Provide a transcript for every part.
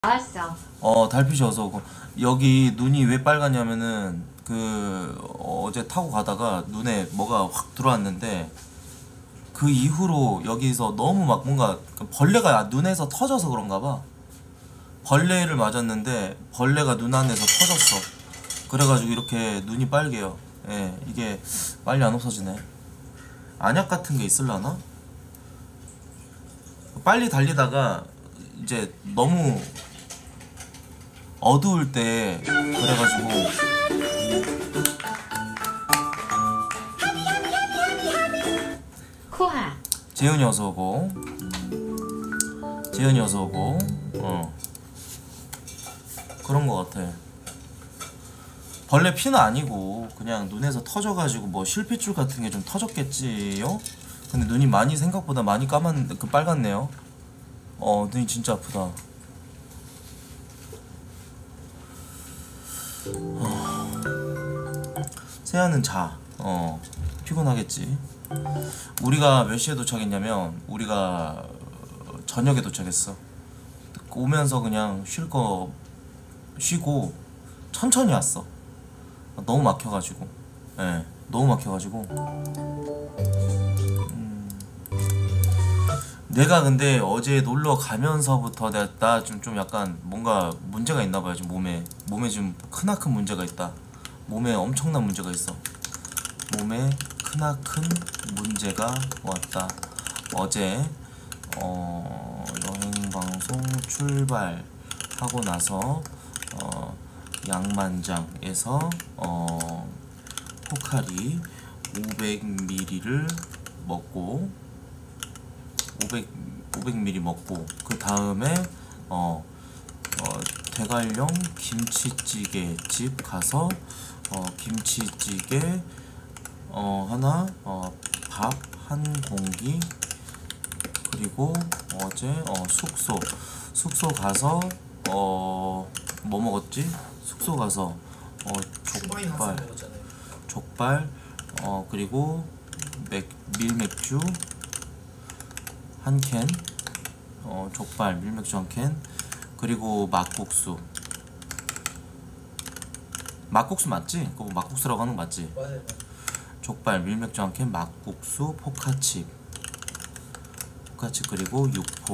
알았어. 달빛이 어서 오고. 여기 눈이 왜 빨갛냐면은 어제 타고 가다가 눈에 뭐가 확 들어왔는데 그 이후로 여기서 너무 막 뭔가 벌레가 눈에서 터져서 그런가 봐. 벌레를 맞았는데 벌레가 눈 안에서 터졌어. 그래가지고 이렇게 눈이 빨개요. 예, 이게 빨리 안 없어지네. 안약 같은 게 있을라나? 빨리 달리다가 이제 너무 어두울 때 그래가지고. 코아. 재현이 어서 오고. 재현이 어서 오고. 그런 거 같아. 벌레 피는 아니고 그냥 눈에서 터져가지고 뭐 실핏줄 같은 게 좀 터졌겠지요? 근데 눈이 많이 생각보다 많이 빨갛네요. 눈이 진짜 아프다. 세아는 자. 피곤하겠지. 우리가 몇 시에 도착했냐면 우리가 저녁에 도착했어. 오면서 그냥 쉴 거 쉬고 천천히 왔어. 너무 막혀가지고. 예, 너무 막혀가지고. 내가 근데 어제 놀러 가면서부터 나 좀 약간 뭔가 문제가 있나봐요. 지금 몸에 좀 크나큰 문제가 있다. 몸에 엄청난 문제가 있어. 몸에 크나큰 문제가 왔다. 어제 여행 방송 출발하고 나서 양만장에서 포카리 500ml를 먹고 500ml 먹고 그 다음에 대관령 김치찌개 집 가서 김치찌개 하나, 밥 한 공기, 그리고 어제 숙소 가서 뭐 먹었지? 숙소 가서 족발, 그리고 밀맥주 한 캔, 족발 밀맥주 한 캔, 그리고 막국수 맞지? 그거 막국수라고 하는 거 맞지? 맞아요. 족발 밀맥주 한 캔, 막국수, 포카칩 그리고 육포,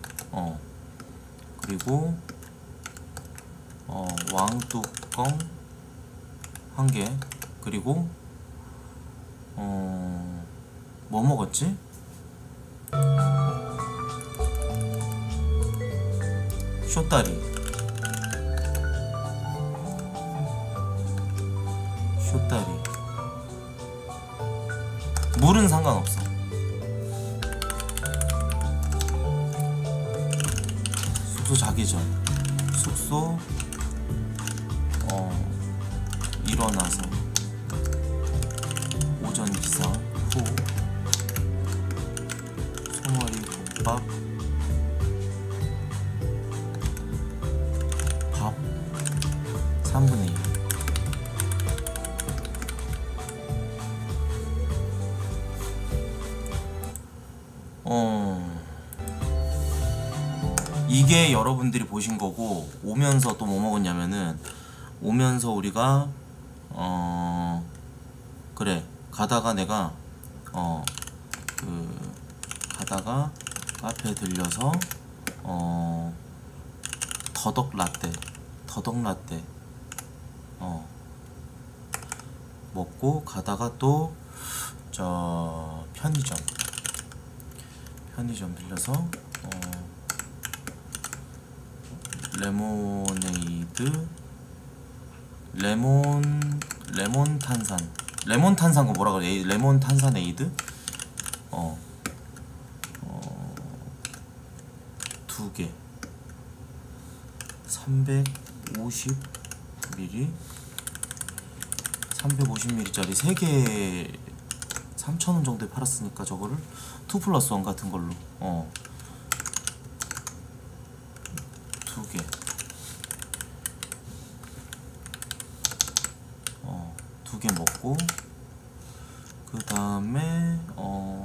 그리고 왕뚜껑 한 개, 그리고 뭐 먹었지? 쇼다리 물은 상관없어. 숙소 자기 전 숙소 일어나서 오전 기상 후 소머리 국밥 밥 3분의 2. 이게 여러분들이 보신 거고, 오면서 또 뭐 먹었냐면은, 오면서 우리가 그래, 가다가 내가 가다가 카페 들려서 더덕 라떼 먹고, 가다가 또 저 편의점 들려서 레몬 탄산 거 뭐라 그래? 레몬 탄산에이드? 두 개 350ml짜리 3개 3,000원 정도에 팔았으니까 저거를 2+1 같은 걸로 2개 2개 먹고, 그 다음에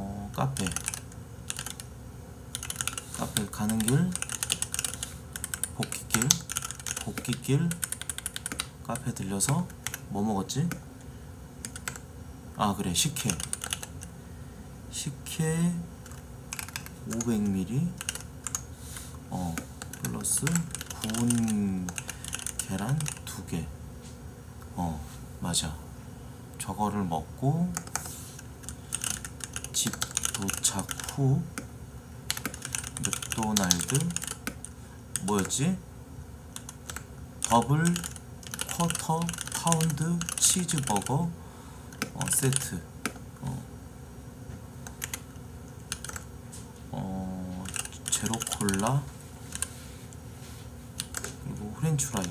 카페 가는 길 복귀길 카페 들려서 뭐 먹었지? 아 그래 식혜 500ml 플러스 구운 계란 2개 맞아 저거를 먹고 집 도착 후 맥도날드 뭐였지? 더블 쿼터 파운드 치즈버거 세트 제로 콜라 그리고 프렌치 프라이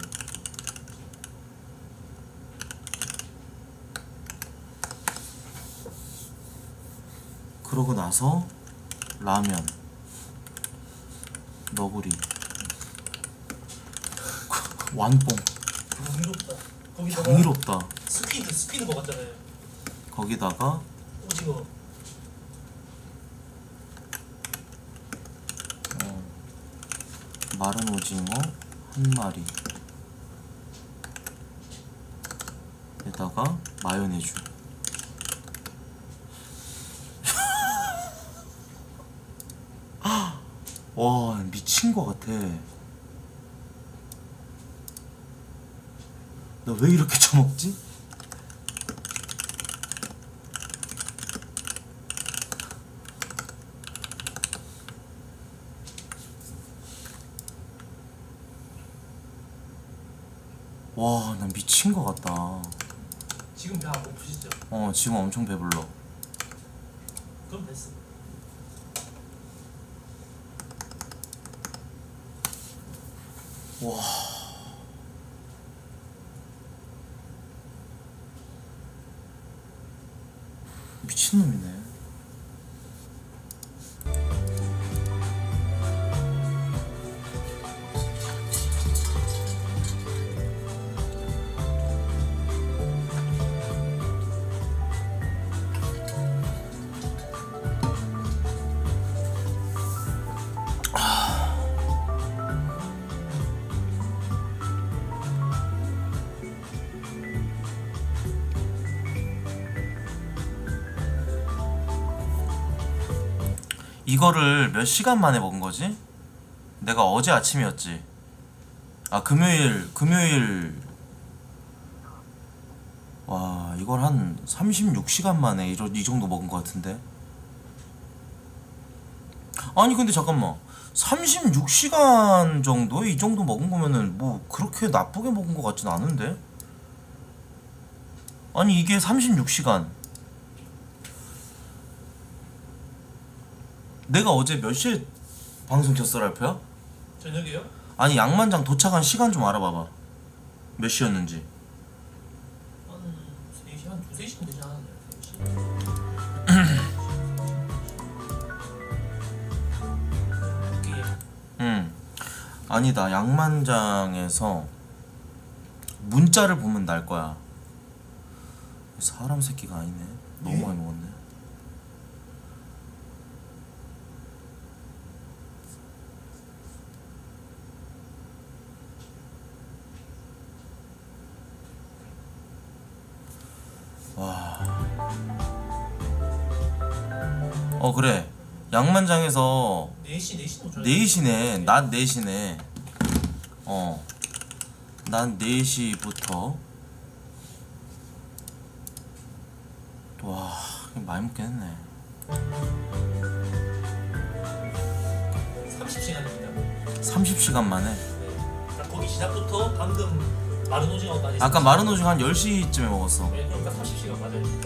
그러고 나서 라면 너구리 완뽕 경이롭다. 거기다가 경이롭다 스피드 먹었잖아요. 거기다가 오징어. 마른 오징어 한 마리 에다가 마요네즈 와 미친 거 같아 나 왜 이렇게 처먹지? 와, 난 미친 거 같다. 지금 배 안 고프시죠? 지금 엄청 배불러. 그럼 됐어. 와. 미친놈이네. 이거를 몇 시간 만에 먹은 거지? 내가 어제 아침이었지. 아 금요일 와 이걸 한 36시간 만에 이 정도 먹은 거 같은데. 아니 근데 잠깐만 36시간 정도에 이 정도 먹은 거면은 뭐 그렇게 나쁘게 먹은 거 같진 않은데. 아니 이게 36시간 내가 어제 몇 시에 방송 켰어 랄프야? 저녁이요? 아니 양만장 도착한 시간 좀 알아봐봐. 몇 시였는지. 한 3시, 한 2-3시면 되지 않았나요? 3시? 아니다 양만장에서 문자를 보면 날 거야. 사람 새끼가 아니네. 너무 예? 많이 먹었네. 와. 그래. 양만장에서 4시는 좀 4시네. 낮 4시네. 난 4시부터 와, 많이 먹긴 했네. 30시간입니다. 30시간 만에. 네. 그러니까 거기 시작부터 방금 마른 오징어까지. 아까 마른 오징어 한 10시쯤에 먹었어. 네, 그러니까 30시간 맞아요.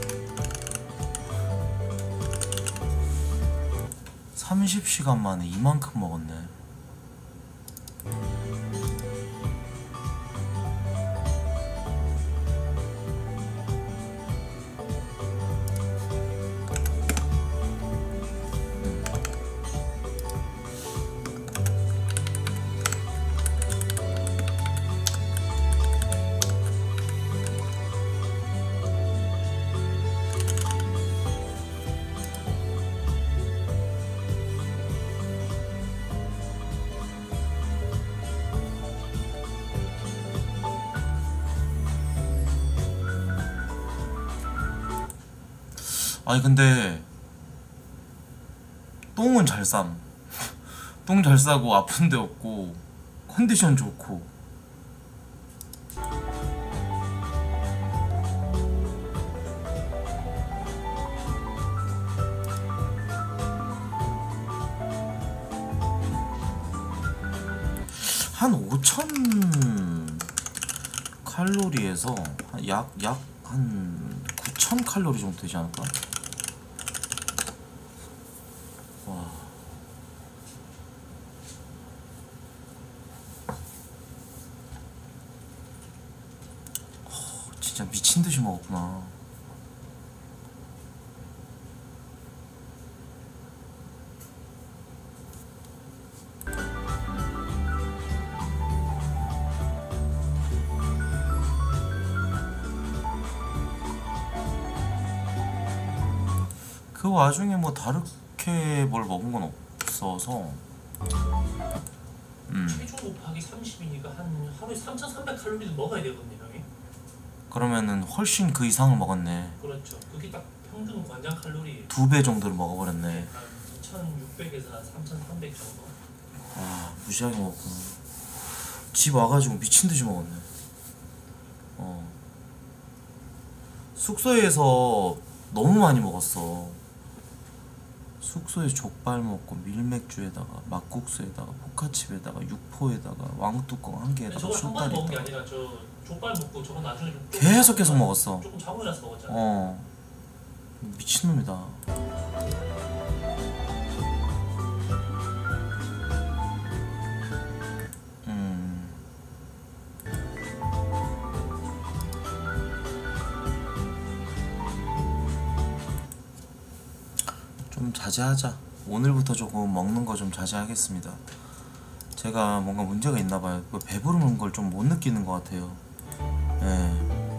30시간 만에 이만큼 먹었네. 아니 근데 똥은 잘 쌈. 똥 잘 싸고 아픈 데 없고 컨디션 좋고. 한 5,000 칼로리에서 약 한 9,000 칼로리 정도 되지 않을까? 와. 진짜 미친 듯이 먹었구나. 그 와중에 뭐 다르게 뭘 먹은 건 없어서. 체중 곱하기 30이니까 한 하루에 3,300칼로리도 먹어야 되거든요, 형이. 그러면은 훨씬 그 이상을 먹었네. 그렇죠. 그게 딱 평균 관장 칼로리 2배 정도를 먹어버렸네. 한 2,600에서 3,300 정도. 와, 무시하게 먹었구나. 집 와가지고 미친듯이 먹었네. 숙소에서 너무 많이 먹었어. 숙소에서 족발 먹고 밀맥주에다가 막국수에다가 포카칩에다가 육포에다가 왕뚜껑 한 개에다가 저거 한 번에 먹은 게 쇼다리에다가 아니라 저 족발 먹고 저거 나중에 좀 계속 먹었어. 조금 자고 나서 먹었잖아. 미친놈이다. 좀 자제하자. 오늘부터 조금 먹는 거 좀 자제하겠습니다. 제가 뭔가 문제가 있나 봐요. 배부르는 걸 좀 못 느끼는 것 같아요. 예.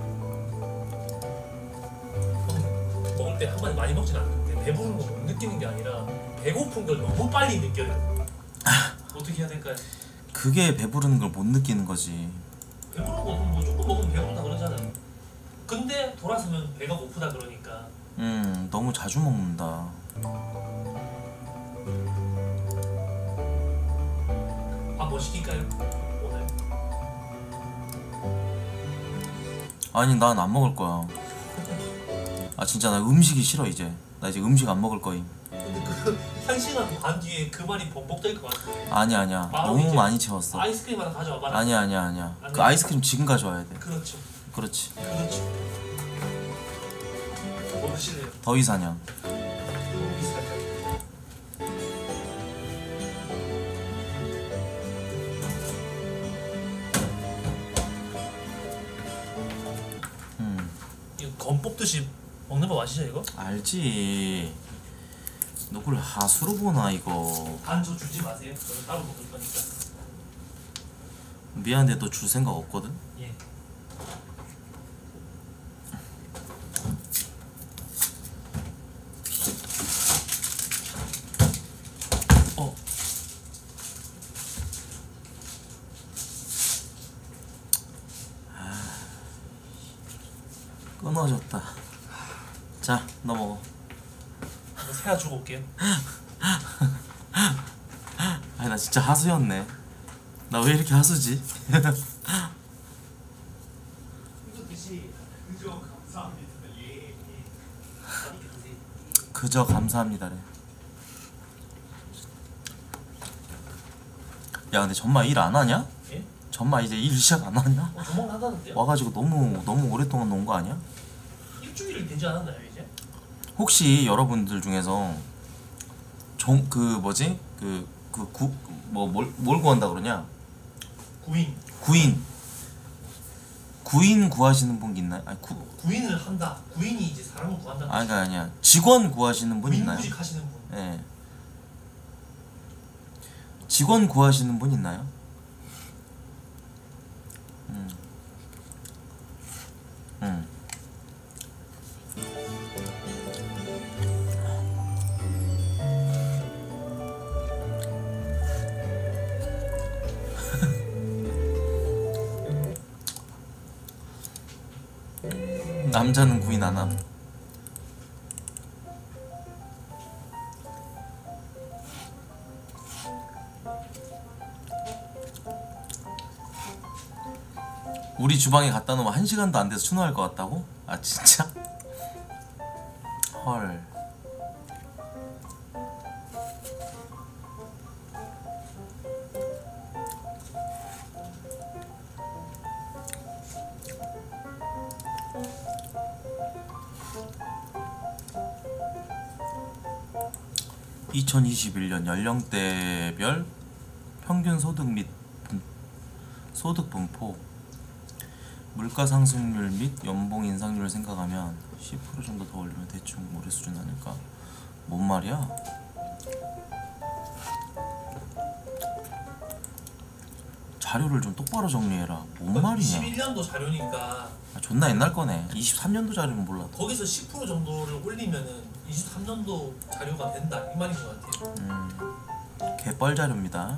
먹을 때 한 번에 많이 먹진 않는데 배부른 거 못 느끼는 게 아니라 배고픈 걸 너무 빨리 느껴요. 어떻게 해야 될까요? 그게 배부르는 걸 못 느끼는 거지. 배부른 거는 뭐 조금 먹으면 배부르다 그러잖아요. 근데 돌아서면 배가 고프다 그러니까. 너무 자주 먹는다. 밥 뭐 시킬까요? 오늘? 아니 난 안 먹을 거야. 아 진짜 나 음식이 싫어 이제. 나 이제 음식 안 먹을 거임. 근데 그 1시간 반 뒤에 그 말이 번복될 것 같은데. 아니야. 너무 많이 채웠어. 아이스크림 하나 가져와 봐라. 아니야. 그 아이스크림 지금 가져와야 돼. 그렇죠. 그렇지. 뭐 드실래요? 더위사냥. 너무 비싸요. 이거 검 뽑듯이 먹는 법 아시죠 이거? 알지. 너 그걸 하수로 보나 이거. 반 저 주지 마세요. 저는 따로 먹을 거니까. 미안한데 너 줄 생각 없거든? 예. 끊어졌다. 자, 너 먹어. 새아 주고 올게요. 아니 나 진짜 하수였네. 나 왜 이렇게 하수지? 이거 드시. 그저 감사합니다. 예. 맛있게 드세요. 그저 감사합니다래. 야 근데 전마 일 안 하냐? 예? 전마 이제 일 시작 안 하냐? 조만간 한다는데요? 와가지고 너무 오랫동안 논 거 아니야? 일주일이 되지 않았나요 이제? 혹시 여러분들 중에서 그 뭐지? 뭘 구한다 그러냐? 구인 구하시는 분 있나요? 아니 구인을 한다. 구인이 이제 사람을 구한다. 아니야. 직원 구하시는 분 있나요? 구인구직 하시는 분. 예. 직원 구하시는 분 있나요? 남자는 구인 안 함. 우리 주방에 갖다 놓으면 1시간도 안 돼서 추노할 것 같다고? 아 진짜? 헐. (2021년) 연령대별 평균 소득 및 소득 분포. 물가 상승률 및 연봉 인상률을 생각하면 10% 정도 더 올리면 대충 올해 수준 아닐까? 뭔 말이야? 자료를 좀 똑바로 정리해라. 뭔 말이냐? 21년도 자료니까 아, 존나 옛날 거네. 23년도 자료는 몰라. 거기서 10% 정도를 올리면은 23년도 자료가 된다 이 말인 것 같아요. 개뻘 자료입니다.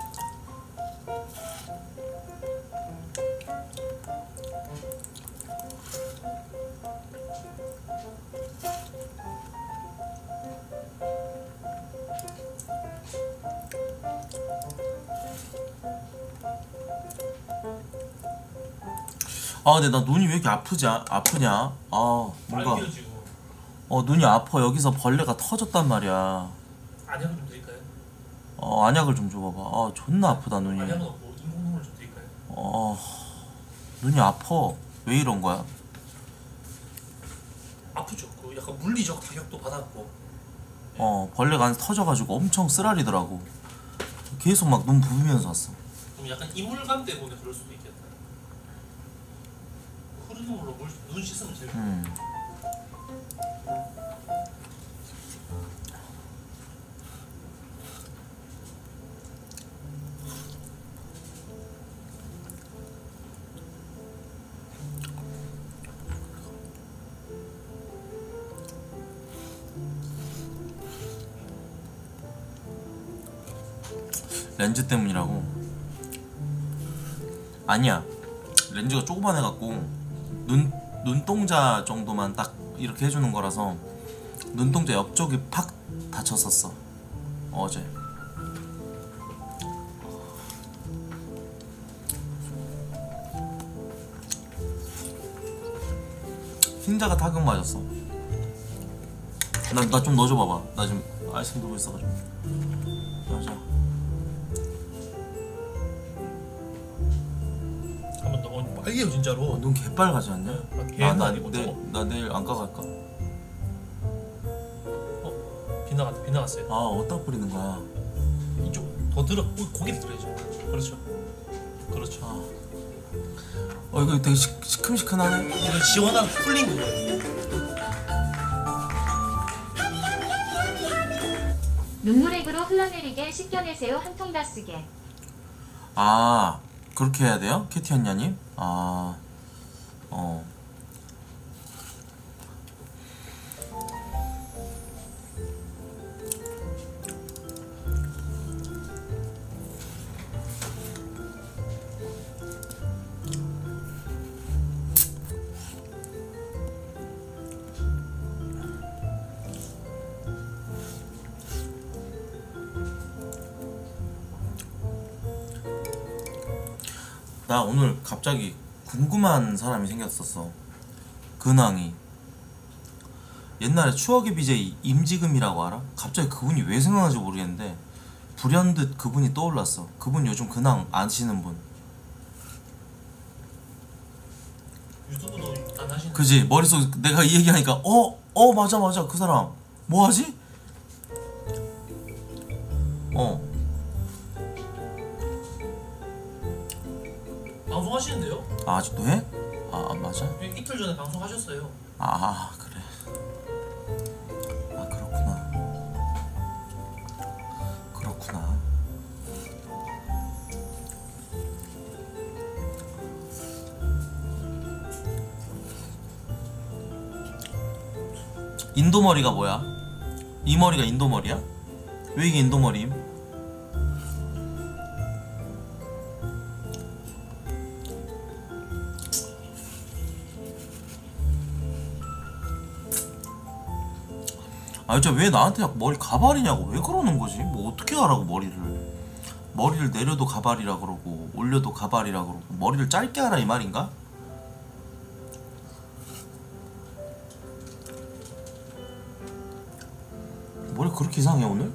아 근데 나 눈이 왜 이렇게 아프냐? 아 뭔가 빨개지고. 눈이 아파. 여기서 벌레가 터졌단 말이야. 안약을 좀 드릴까요? 안약을 좀 줘봐봐. 아 존나 아프다 눈이. 안약은 없고 인공눈물 좀 드릴까요? 눈이 아파. 왜 이런 거야? 아프죠. 그 약간 물리적 타격도 받았고. 벌레가 안에서 터져가지고 엄청 쓰라리더라고. 계속 막 눈 부비면서 왔어. 그럼 약간 이물감 때문에 그럴 수도 있겠다. 흐르는 물로 눈 씻으면 제일 좋아. 렌즈 때문이라고? 아니야. 렌즈가 조그만해갖고 눈동자 정도만 딱 이렇게 해주는 거라서 눈동자 옆쪽이 팍 다쳤었어 어제. 흰자가 타격 맞았어. 나 좀 넣어줘봐봐. 나 지금 아이스크림 들고 있어가지고. 맞아. 한번 더 빨개요 진짜로. 눈 개빨가지 않냐? 개는 아니고 나 내일 안과 갈까? 빗나갔어요. 어디다 뿌리는 거야? 이쪽 더 들어. 고개를 들어야죠. 그렇죠. 그렇죠. 이거 되게 시큼시큼하네. 이거 시원한 쿨링 그거예요. 눈물액으로 흘러내리게 씻겨내세요. 한 통 다 쓰게. 그렇게 해야 돼요? 캐티 언니님? 나 오늘 갑자기 궁금한 사람이 생겼었어. 근황이. 옛날에 추억의 BJ 임지금이라고 알아? 갑자기 그분이 왜 생각나는지 모르겠는데 불현듯 그분이 떠올랐어. 그분 요즘 근황 아시는 분? 유튜브도 안 하시는. 그지? 머릿속 내가 이 얘기하니까 맞아 그 사람 뭐하지? 방송하시는데요? 아직도 해? 맞아? 이틀 전에 방송하셨어요. 그래. 그렇구나. 인도머리가 뭐야? 이 머리가 인도머리야? 왜 이게 인도머리임? 진짜 왜 나한테 머리 가발이냐고 왜 그러는 거지? 뭐 어떻게 하라고 머리를 내려도 가발이라 그러고 올려도 가발이라 그러고 머리를 짧게 하라 이 말인가? 머리 그렇게 이상해 오늘?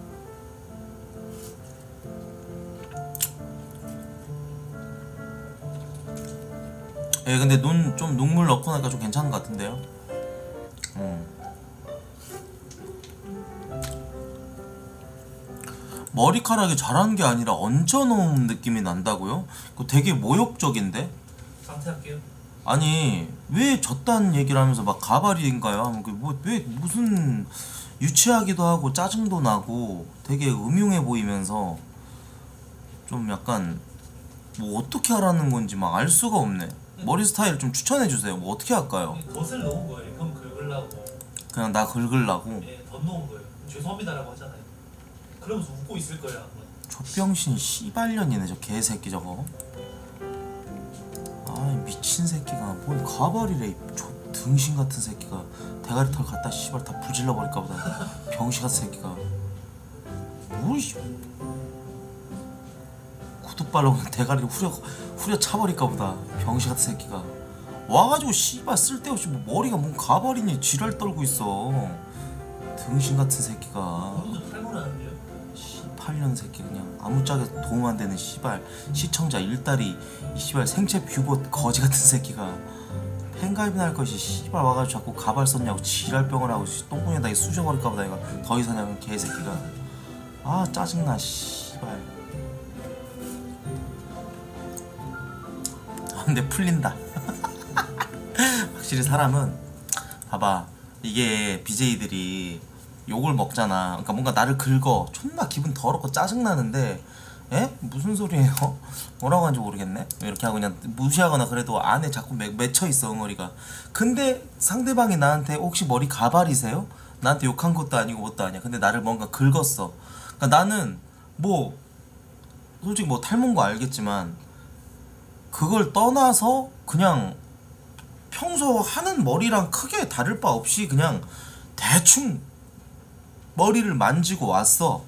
예 근데 눈 좀 눈물 넣고 나니까 좀 괜찮은 것 같은데요? 머리카락이 자라는 게 아니라 얹어놓은 느낌이 난다고요? 그거 되게 모욕적인데? 상태할게요. 아니 왜 졌다는 얘기를 하면서 막 가발인가요? 하면 왜 무슨 유치하기도 하고 짜증도 나고 되게 음흉해 보이면서 좀 약간 뭐 어떻게 하라는 건지 막 알 수가 없네. 머리 스타일 좀 추천해 주세요. 뭐 어떻게 할까요? 덫을 놓은 거예요. 형 긁으려고. 그냥 나 긁으려고. 예, 덧 놓은 거예요. 죄송합니다라고 하잖아요. 그러면서 웃고 있을 거예요 아마. 족병신 씨발년이네 저 개새끼 저거. 아 미친 새끼가 뭔 가발이래 이 등신 같은 새끼가. 대가리 털 갖다 씨발 다 부질러 버릴까 보다. 병신 같은 새끼가. 뭐이 구두발로 대가리를 후려 차버릴까 보다. 병신 같은 새끼가 와가지고 씨발 쓸데없이 뭐 머리가 뭔 가발이니 지랄 떨고 있어. 등신 같은 새끼가. 오늘도 탈모라는데요? 18년 새끼 그냥 아무짝에 도움 안 되는 씨발 시청자 일다리 이 씨발 생체 뷰봇 거지 같은 새끼가 팬가입이나 할 것이 씨발 와가지고 자꾸 가발 썼냐고 지랄병을 하고 똥구멍에다 쑤셔버릴까 보다. 이거 더 이상하면 개새끼가. 아 짜증나 씨발. 아 근데 풀린다. 확실히 사람은 봐봐 이게 BJ들이 욕을 먹잖아. 그러니까 뭔가 나를 긁어 존나 기분 더럽고 짜증나는데 에? 무슨 소리예요? 뭐라고 하는지 모르겠네. 이렇게 하고 그냥 무시하거나 그래도 안에 자꾸 맺혀있어 응어리가. 근데 상대방이 나한테 혹시 머리 가발이세요? 나한테 욕한 것도 아니고 뭣도 아니야. 근데 나를 뭔가 긁었어. 그러니까 나는 뭐 솔직히 뭐 탈모인 거 알겠지만 그걸 떠나서 그냥 평소 하는 머리랑 크게 다를 바 없이 그냥 대충 머리를 만지고 왔어.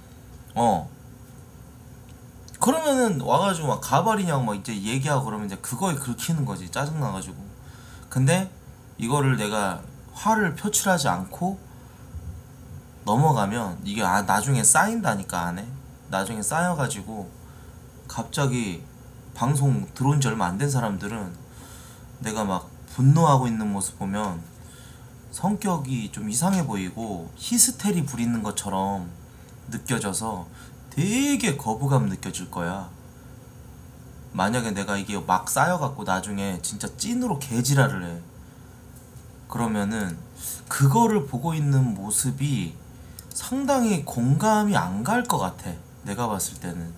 그러면은 와가지고 막 가발이냐고 막 이제 얘기하고 그러면 이제 그거에 긁히는 거지. 짜증나가지고. 근데 이거를 내가 화를 표출하지 않고 넘어가면 이게 나중에 쌓인다니까. 안에 나중에 쌓여가지고 갑자기 방송 들어온 지 얼마 안 된 사람들은 내가 막 분노하고 있는 모습 보면 성격이 좀 이상해 보이고 히스테리 부리는 것처럼 느껴져서 되게 거부감 느껴질 거야. 만약에 내가 이게 막 쌓여갖고 나중에 진짜 찐으로 개지랄을 해. 그러면은 그거를 보고 있는 모습이 상당히 공감이 안 갈 것 같아. 내가 봤을 때는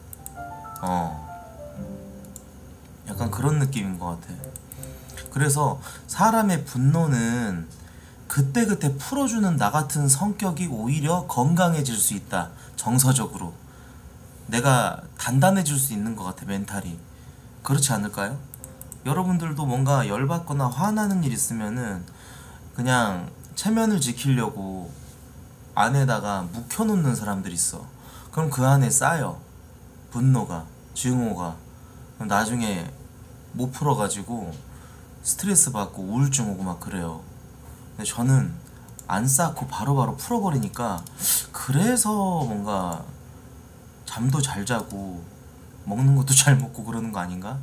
약간 그런 느낌인 것 같아. 그래서 사람의 분노는 그때그때 풀어주는 나 같은 성격이 오히려 건강해질 수 있다. 정서적으로 내가 단단해질 수 있는 것 같아. 멘탈이. 그렇지 않을까요? 여러분들도 뭔가 열받거나 화나는 일 있으면은 그냥 체면을 지키려고 안에다가 묵혀놓는 사람들 있어. 그럼 그 안에 쌓여 분노가, 증오가. 그럼 나중에 못 풀어가지고 스트레스 받고 우울증 오고 막 그래요. 근데 저는 안 쌓고 바로바로 풀어버리니까 그래서 뭔가 잠도 잘 자고 먹는 것도 잘 먹고 그러는 거 아닌가?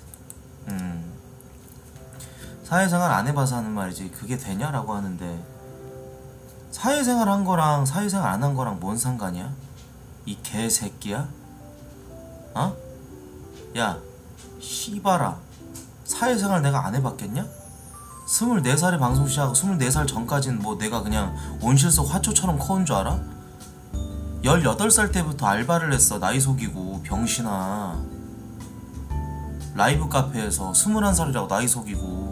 사회생활 안 해봐서 하는 말이지 그게 되냐라고 하는데 사회생활 한 거랑 사회생활 안 한 거랑 뭔 상관이야? 이 개새끼야? 어? 야 씨발아 사회생활 내가 안 해봤겠냐? 24살에 방송 시작하고 24살 전까지는 뭐 내가 그냥 온실 속 화초처럼 커온 줄 알아? 18살 때부터 알바를 했어. 나이 속이고 병신아. 라이브 카페에서 21살이라고 나이 속이고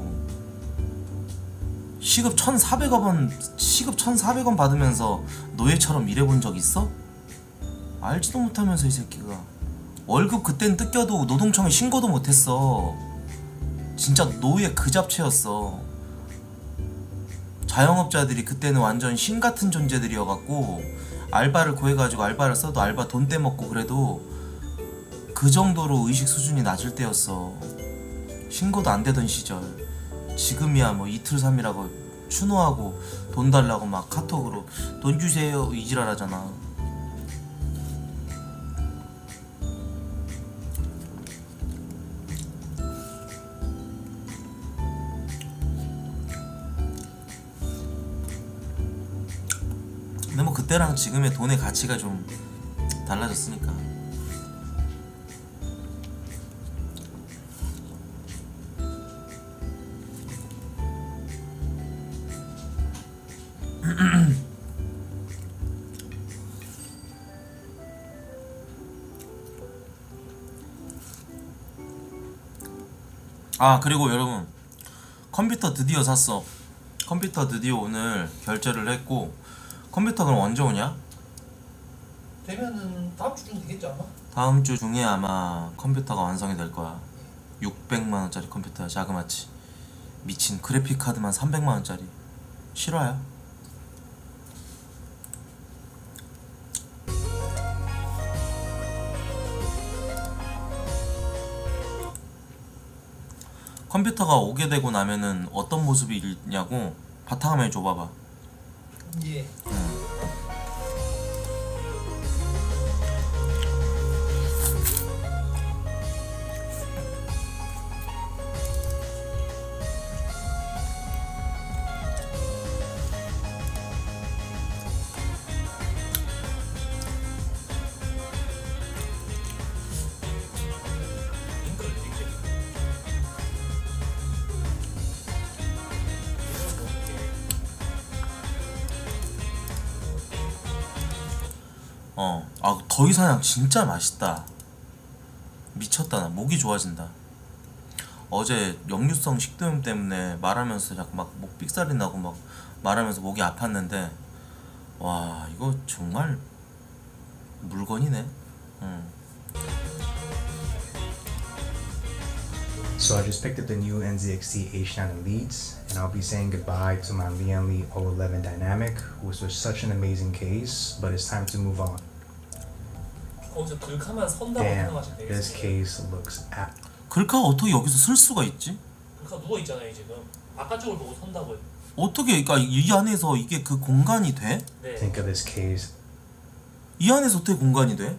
시급 1,400원 받으면서 노예처럼 일해본 적 있어? 알지도 못하면서 이 새끼가 월급 그땐 뜯겨도 노동청에 신고도 못했어. 진짜 노예 그 잡채였어. 자영업자들이 그때는 완전 신같은 존재들이어갖고 알바를 구해가지고 알바를 써도 알바 돈 떼먹고 그래도 그 정도로 의식 수준이 낮을 때였어. 신고도 안 되던 시절. 지금이야 뭐 이틀 3일하고 추노하고 돈 달라고 막 카톡으로 돈 주세요 이지랄하잖아. 근데 뭐 그때랑 지금의 돈의 가치가 좀 달라졌으니까. 아 그리고 여러분 컴퓨터 드디어 샀어. 컴퓨터 드디어 오늘 결제를 했고 컴퓨터 그럼 언제 오냐? 되면은 다음 주 정도 되겠지 아마? 다음 주 중에 아마 컴퓨터가 완성이 될 거야. 600만원짜리 컴퓨터야 자그마치. 미친 그래픽 카드만 300만원짜리. 실화야. 컴퓨터가 오게 되고 나면은 어떤 모습이 있냐고 바탕화면 줘봐봐. 예. 링크를 드릴게요. 아 더위사냥 진짜 맛있다. 미쳤다. 나 목이 좋아진다. 어제 역류성 식도염 때문에 말하면서 자꾸 막 목 삑사리 나고 막 말하면서 목이 아팠는데 와 이거 정말 물건이네. So I just picked up the new NZXT H9 Elites, and I'll be saying goodbye to my Lianli 011 Dynamic, which was such an amazing case, but it's time to move on. 거기서 글카만 선다고 Damn, 생각하시면 this 되겠어요. case looks 글카가 어떻게 여기서 쓸 수가 있지? 글카 누워 있잖아요 지금. 바깥쪽을 보고 선다고요. 어떻게 그러니까 이 안에서 이게 그 공간이 돼? 네. think of this case. 이 안에서 어떻게 공간이 돼?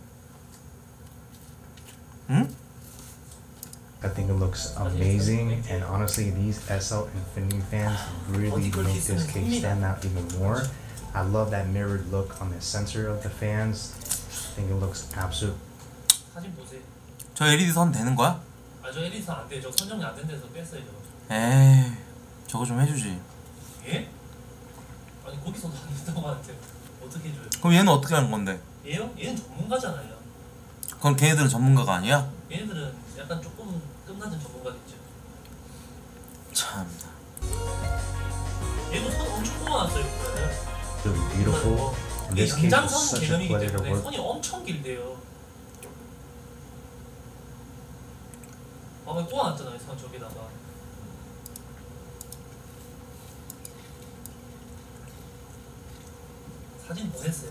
응? I think it looks amazing, and honestly, these SL Infinity fans really make this case stand out even more. I love that mirrored look on the center of the fans. I think it looks absolute. 사진 보세요. 저 LED 선 되는 거야? 저 에디선 안 돼요. 저 선정이 안 된 데서 뺐어요 저거. 에이 저거 좀 해주지. 예? 아니 거기서도 안 된다고 하는데 어떻게 해줘요? 그럼 얘는 어떻게 하는 건데? 얘요? 얘는 전문가잖아요. 그럼 걔네들은 전문가가 아니야? 얘네들은 약간 조금 끝나는 전문가겠죠. 참나. 얘도 선 엄청 모아놨어요 보면은. Really beautiful. And 이게 this case was 연장선 such a 개념이기 pleasure to 때문에 work. 선이 엄청 길대요. 아마 꼬아놨잖아요 선 저기다가. 사진 보냈어요.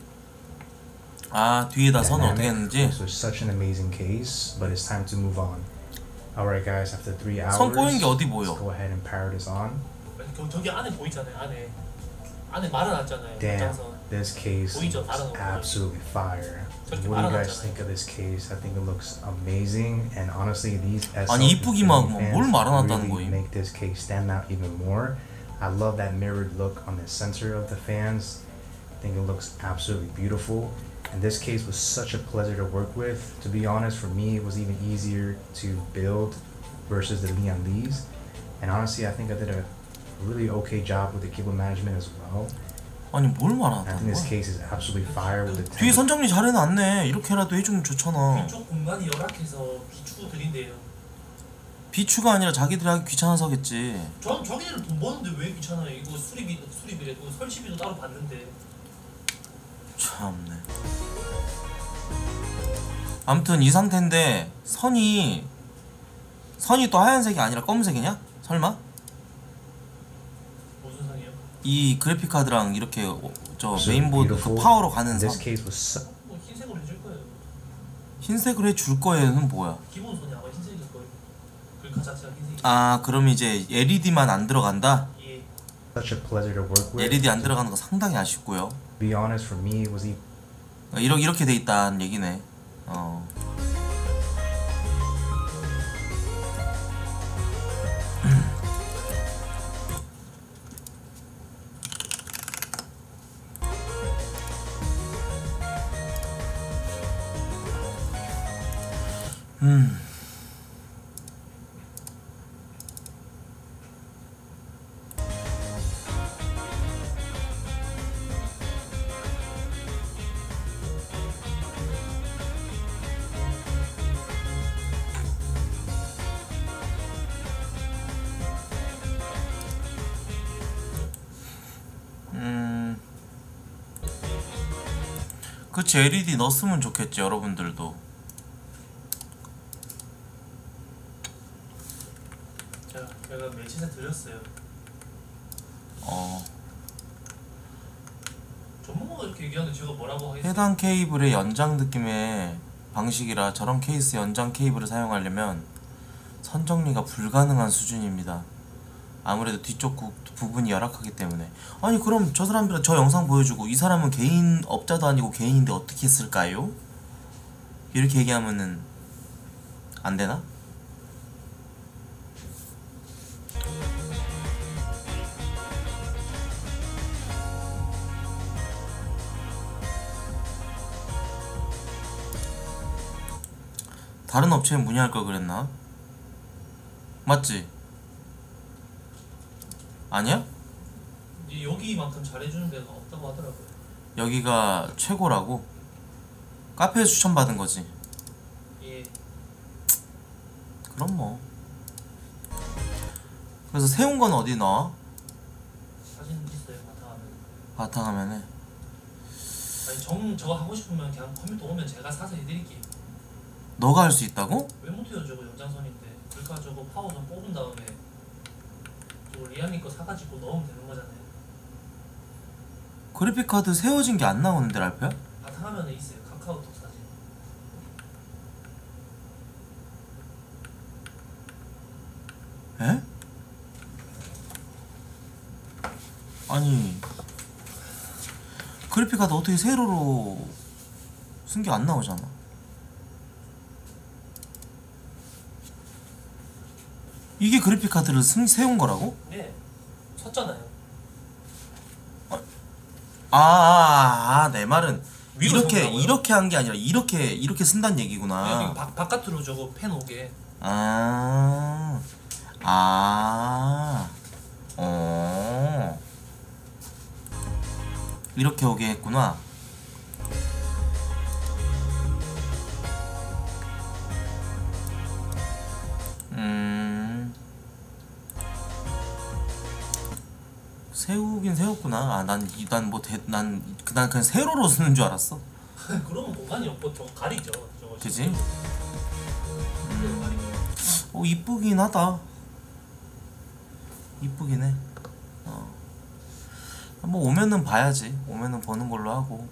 아 뒤에다 선을 어떻게 Dynamic. 했는지. This was such an amazing case, but it's time to move on. Alright guys, after 3 hours, 선 꼬인 게 어디 보여? let's go ahead and power this on. 아니, 저기 안에 보이잖아요 안에 말아놨잖아요. Damn, 연장선. this case 보이죠? looks 다른 거 absolutely fire. 저렇게 What do you guys 말아놨잖아요. think of this case? I think it looks amazing, and honestly, these SL 아니, 이쁘기만 Infinity 하고 뭘 fans 말아놨다는 really 거임? make this case stand out even more. I love that mirrored look on the center of the fans. I think it looks absolutely beautiful. And this case was such a pleasure to work with. To be honest, for me, it was even easier to build versus the Leon Lees. And honestly, I think I did a really okay job with the cable management as well. 아니 뭘 I 말하는 think this 거야? case is absolutely fire with the 뒤에 선 정리 잘해놨네. 이렇게라도 해주면 좋잖아. 위쪽 공간이 열악해서 비추고 드린대요. 비추가 아니라 자기들이 하기 귀찮아서겠지. 저기들은 돈 버는데 왜 귀찮아요? 이거 수리비래 설치비도 따로 받는데. 참네. 아무튼 이 상태인데 선이 또 하얀색이 아니라 검은색이냐? 설마? 무슨 선이요? 이 그래픽 카드랑 이렇게 저 So 메인보드 그 beautiful. 파워로 가는 And 선. this case was 뭐 흰색으로 해줄 거예요. 흰색으로 해줄 거에는 뭐야? 기본 손이 아마 흰색일 거예요. 글카 자체가 흰색이. 아 그럼 이제 LED만 안 들어간다? 예. such a pleasure to work with. LED 안 들어가는 거 상당히 아쉽고요. To be honest, for me, it was even 이렇게 돼 있다는 얘기네. 어. 음. 그치 LED 넣었으면 좋겠지 여러분들도. 제가 매치세 드렸어요. 전문가가 이렇게 얘기하는데 제가 뭐라고 하겠어요? 해당 케이블의 연장 느낌의 방식이라 저런 케이스 연장 케이블을 사용하려면 선정리가 불가능한 수준입니다. 아무래도 뒤쪽 부분이 열악하기 때문에. 아니 그럼 저 사람들 저 영상 보여주고 이 사람은 개인 업자도 아니고 개인인데 어떻게 했을까요? 이렇게 얘기하면은 안 되나? 다른 업체에 문의할 걸 그랬나? 맞지? 아니야? 이제 여기만큼 잘해주는 데가 없다고 하더라고요. 여기가 최고라고? 카페에 추천받은 거지. 예. 그럼 뭐. 그래서 세운 건 어디 넣어? 사진 있어요. 바탕화면. 바탕화면에. 아니 저거 하고 싶으면 그냥 컴퓨터 오면 제가 사서 해드릴게요. 너가 할 수 있다고? 왜 못해요? 저거 연장선인데. 그러니까 저거 파워선 뽑은 다음에 저거 리안님 거 사가지고 넣으면 되는 거잖아요. 그래픽카드 세워진 게 안 나오는데 랄프야? 바탕화면에 있어요. 카카오톡 사진. 에? 아니 그래픽카드 어떻게 세로로 쓴 게 안 나오잖아. 이게 그래픽카드를 세운 거라고? 네. 섰잖아요. 내 말은 위로 이렇게 세운다고요? 이렇게 한 게 아니라 이렇게 쓴다는 얘기구나. 여기 바깥으로 저거 펜 오게. 이렇게 오게 했구나. 세우긴 세웠구나. 난 그냥 세로로 쓰는 줄 알았어. 그러면 공간이 없고 저거 가리죠. 저거. 그지? 가리죠. 이쁘긴 하다. 이쁘긴 해. 뭐 오면은 봐야지. 오면은 보는 걸로 하고.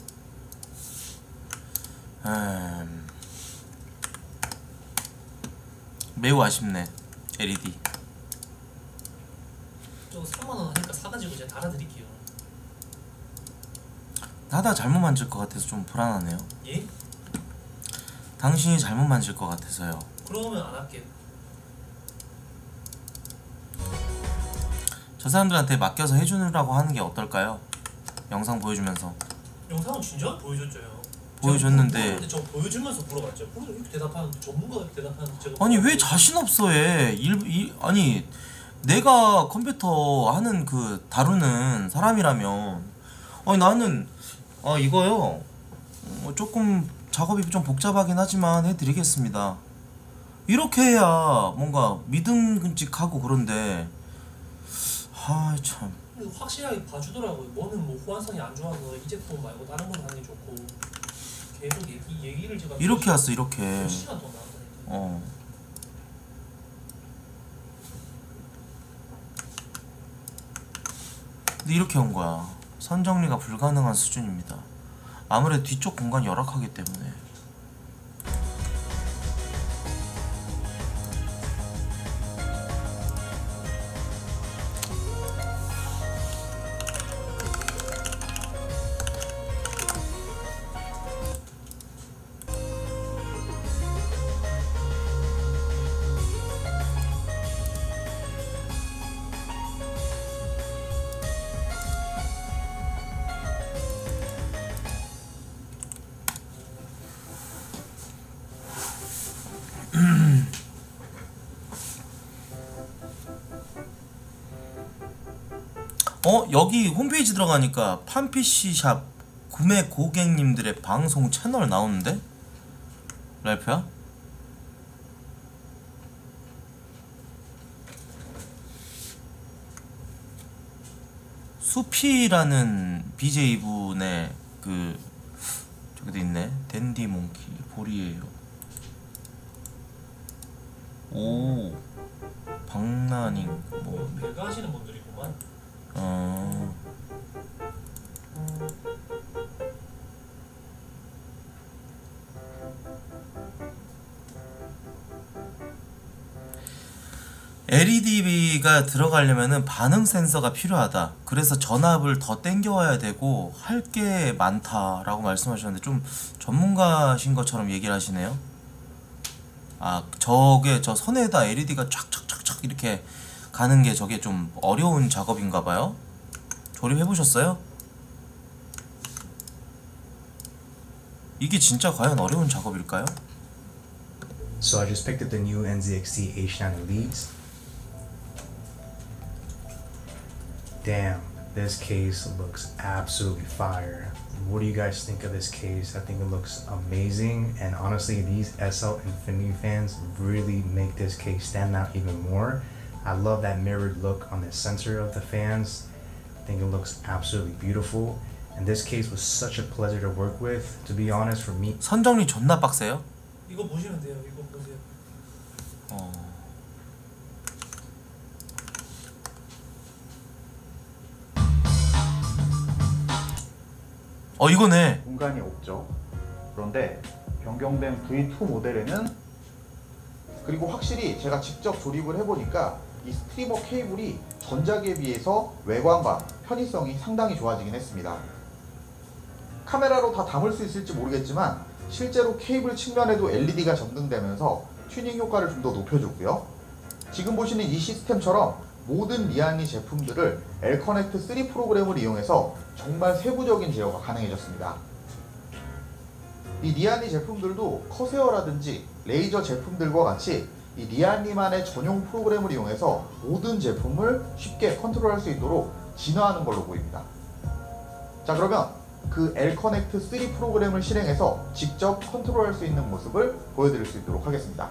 매우 아쉽네. LED. 저거 3만원 하니까 사가지고 제가 달아드릴게요. 하다 잘못 만질 것 같아서 좀 불안하네요. 예? 당신이 잘못 만질 것 같아서요. 그러면 안 할게요. 저 사람들한테 맡겨서 해주느라고 하는 게 어떨까요? 영상 보여주면서. 영상은 진짜 보여줬죠. 보여줬는데 근데 저 보여주면서 물어봤죠. 이렇게 대답하는데 전문가가 이렇게 대답하는데 제가 아니 왜 자신 없어 해? 아니 내가 컴퓨터 하는 그 다루는 사람이라면 아니 나는 이거요 조금 작업이 좀 복잡하긴 하지만 해드리겠습니다. 이렇게 해야 뭔가 믿음직하고 그런데 참 확실하게 봐주더라고요. 뭐는 뭐 호환성이 안 좋아서 이 제품 말고 다른 거 하는 게 좋고 계속 얘기를 제가 이렇게 왔어 이렇게. 몇 시간 동안 나왔다니까. 근데 이렇게 온 거야. 선정리가 불가능한 수준입니다. 아무래도 뒤쪽 공간이 열악하기 때문에. 여기 홈페이지 들어가니까 판PC샵 구매 고객님들의 방송 채널 나오는데? 랄프야? 수피라는 BJ분의 그 저기도 있네. 댄디 몽키 볼이에요. 오 박나닝 뭐 배가 하시는 분들이구만. LED가 들어가려면은 반응 센서가 필요하다. 그래서 전압을 더 땡겨와야 되고 할 게 많다라고 말씀하셨는데 좀 전문가신 것처럼 얘기를 하시네요. 아 저게 저 선에다 LED가 촥촥촥촥 이렇게 가는 게 저게 좀 어려운 작업인가봐요. 조립해보셨어요? 이게 진짜 과연 어려운 작업일까요? So I just picked up the new NZXT H9 Elites. Damn, this case looks absolutely fire. What do you guys think of this case? I think it looks amazing, and honestly these SL Infinity fans really make this case stand out even more. I love that mirrored look on the center of the fans. I think it looks absolutely beautiful, and this case was such a pleasure to work with. To be honest, for me, 선정리 존나 빡세요? 이거 보시면 돼요. 이거 보세요. 이거네. 공간이 없죠. 그런데 변경된 V2 모델에는, 그리고 확실히 제가 직접 조립을 해보니까 이 스트리머 케이블이 전작에 비해서 외관과 편의성이 상당히 좋아지긴 했습니다. 카메라로 다 담을 수 있을지 모르겠지만 실제로 케이블 측면에도 LED가 전등되면서 튜닝 효과를 좀 더 높여줬고요. 지금 보시는 이 시스템처럼 모든 리안리 제품들을 L-커넥트 3 프로그램을 이용해서 정말 세부적인 제어가 가능해졌습니다. 이 리안리 제품들도 커세어라든지 레이저 제품들과 같이 이 리안리만의 전용 프로그램을 이용해서 모든 제품을 쉽게 컨트롤할 수 있도록 진화하는 걸로 보입니다. 자, 그러면 그 L-커넥트 3 프로그램을 실행해서 직접 컨트롤할 수 있는 모습을 보여드릴 수 있도록 하겠습니다.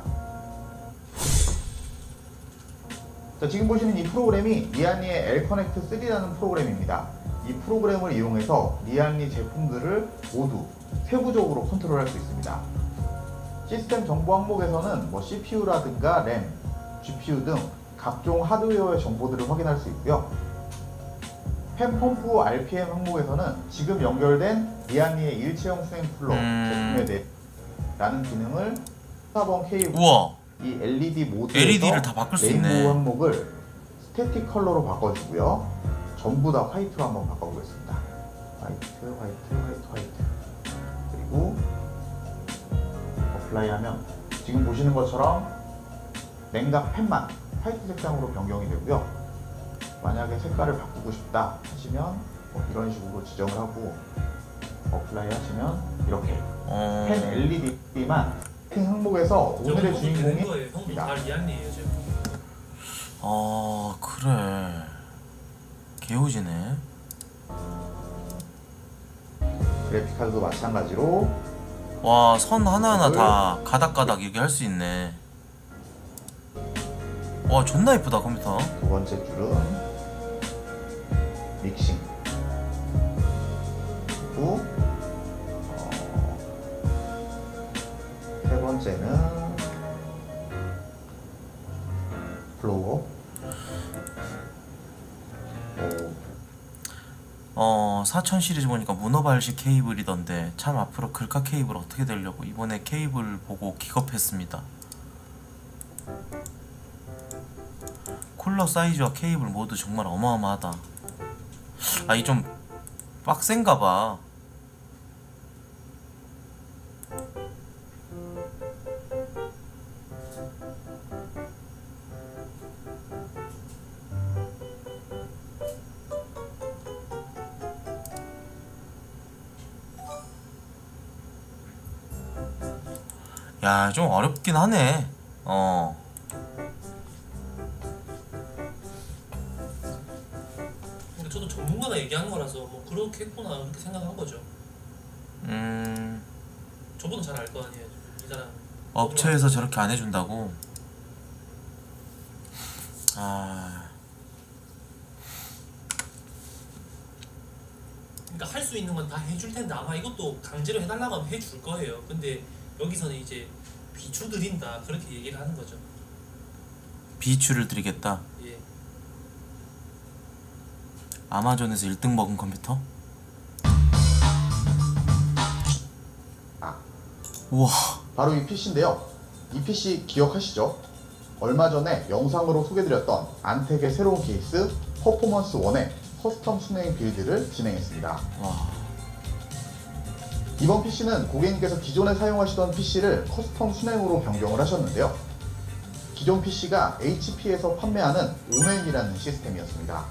자, 지금 보시는 이 프로그램이 리안리의 L-커넥트 3라는 프로그램입니다. 이 프로그램을 이용해서 리안리 제품들을 모두 세부적으로 컨트롤할 수 있습니다. 시스템 정보 항목에서는 CPU라든가 램, GPU 등 각종 하드웨어의 정보들을 확인할 수 있고요. 펜 펌프 RPM 항목에서는 지금 연결된 리안리의 일체형 수행 플러 제품에 대해 라는 기능을 4번 케이블 우와. 이 LED 모드에서 LED를 다 바꿀 수 있네. 레인보우 항목을 스태틱 컬러로 바꿔주고요. 전부 다 화이트로 한번 바꿔보겠습니다. 화이트. 그리고 어플라이 하면 지금 보시는 것처럼 냉각 펜만 화이트 색상으로 변경이 되고요. 만약에 색깔을 바꾸고 싶다 하시면 이런 식으로 지정을 하고 어플라이 하시면 이렇게 펜 LED만 항목에서 오늘의 주인공이 형도 다 리안리예요 지금. 그래. 개우지네. 그래픽카드도 마찬가지로 와, 선 하나하나 다 가닥가닥 이렇게 할 수 있네. 와, 존나 이쁘다 컴퓨터. 두 번째 줄은 믹싱, 그리고 세 번째는 플로어. 4000 시리즈 보니까 문어발식 케이블이던데 참 앞으로 글카 케이블 어떻게 되려고 이번에 케이블 보고 기겁했습니다. 쿨러 사이즈와 케이블 모두 정말 어마어마하다. 이 좀 빡센가봐. 야, 좀 어렵긴 하네. 근데 저도 전문가가 얘기한 거라서 뭐 그렇게 했구나 그렇게 생각한 거죠. 저보다 잘 알 거 아니에요 이 사람. 업체에서 저렇게 안 해준다고? 아... 그러니까 할 수 있는 건 다 해줄 텐데 아마 이것도 강제로 해달라고 하면 해줄 거예요. 근데 여기서는 이제 비추 드린다 그렇게 얘기를 하는 거죠. 비추를 드리겠다. 예. 아마존에서 1등 먹은 컴퓨터? 우와. 바로 이 PC인데요. 이 PC 기억하시죠? 얼마 전에 영상으로 소개드렸던 안텍의 새로운 케이스 퍼포먼스 1의 커스텀 순행 빌드를 진행했습니다. 와. 이번 PC는 고객님께서 기존에 사용하시던 PC를 커스텀 순행으로 변경을 하셨는데요. 기존 PC가 HP에서 판매하는 오멘이라는 시스템이었습니다.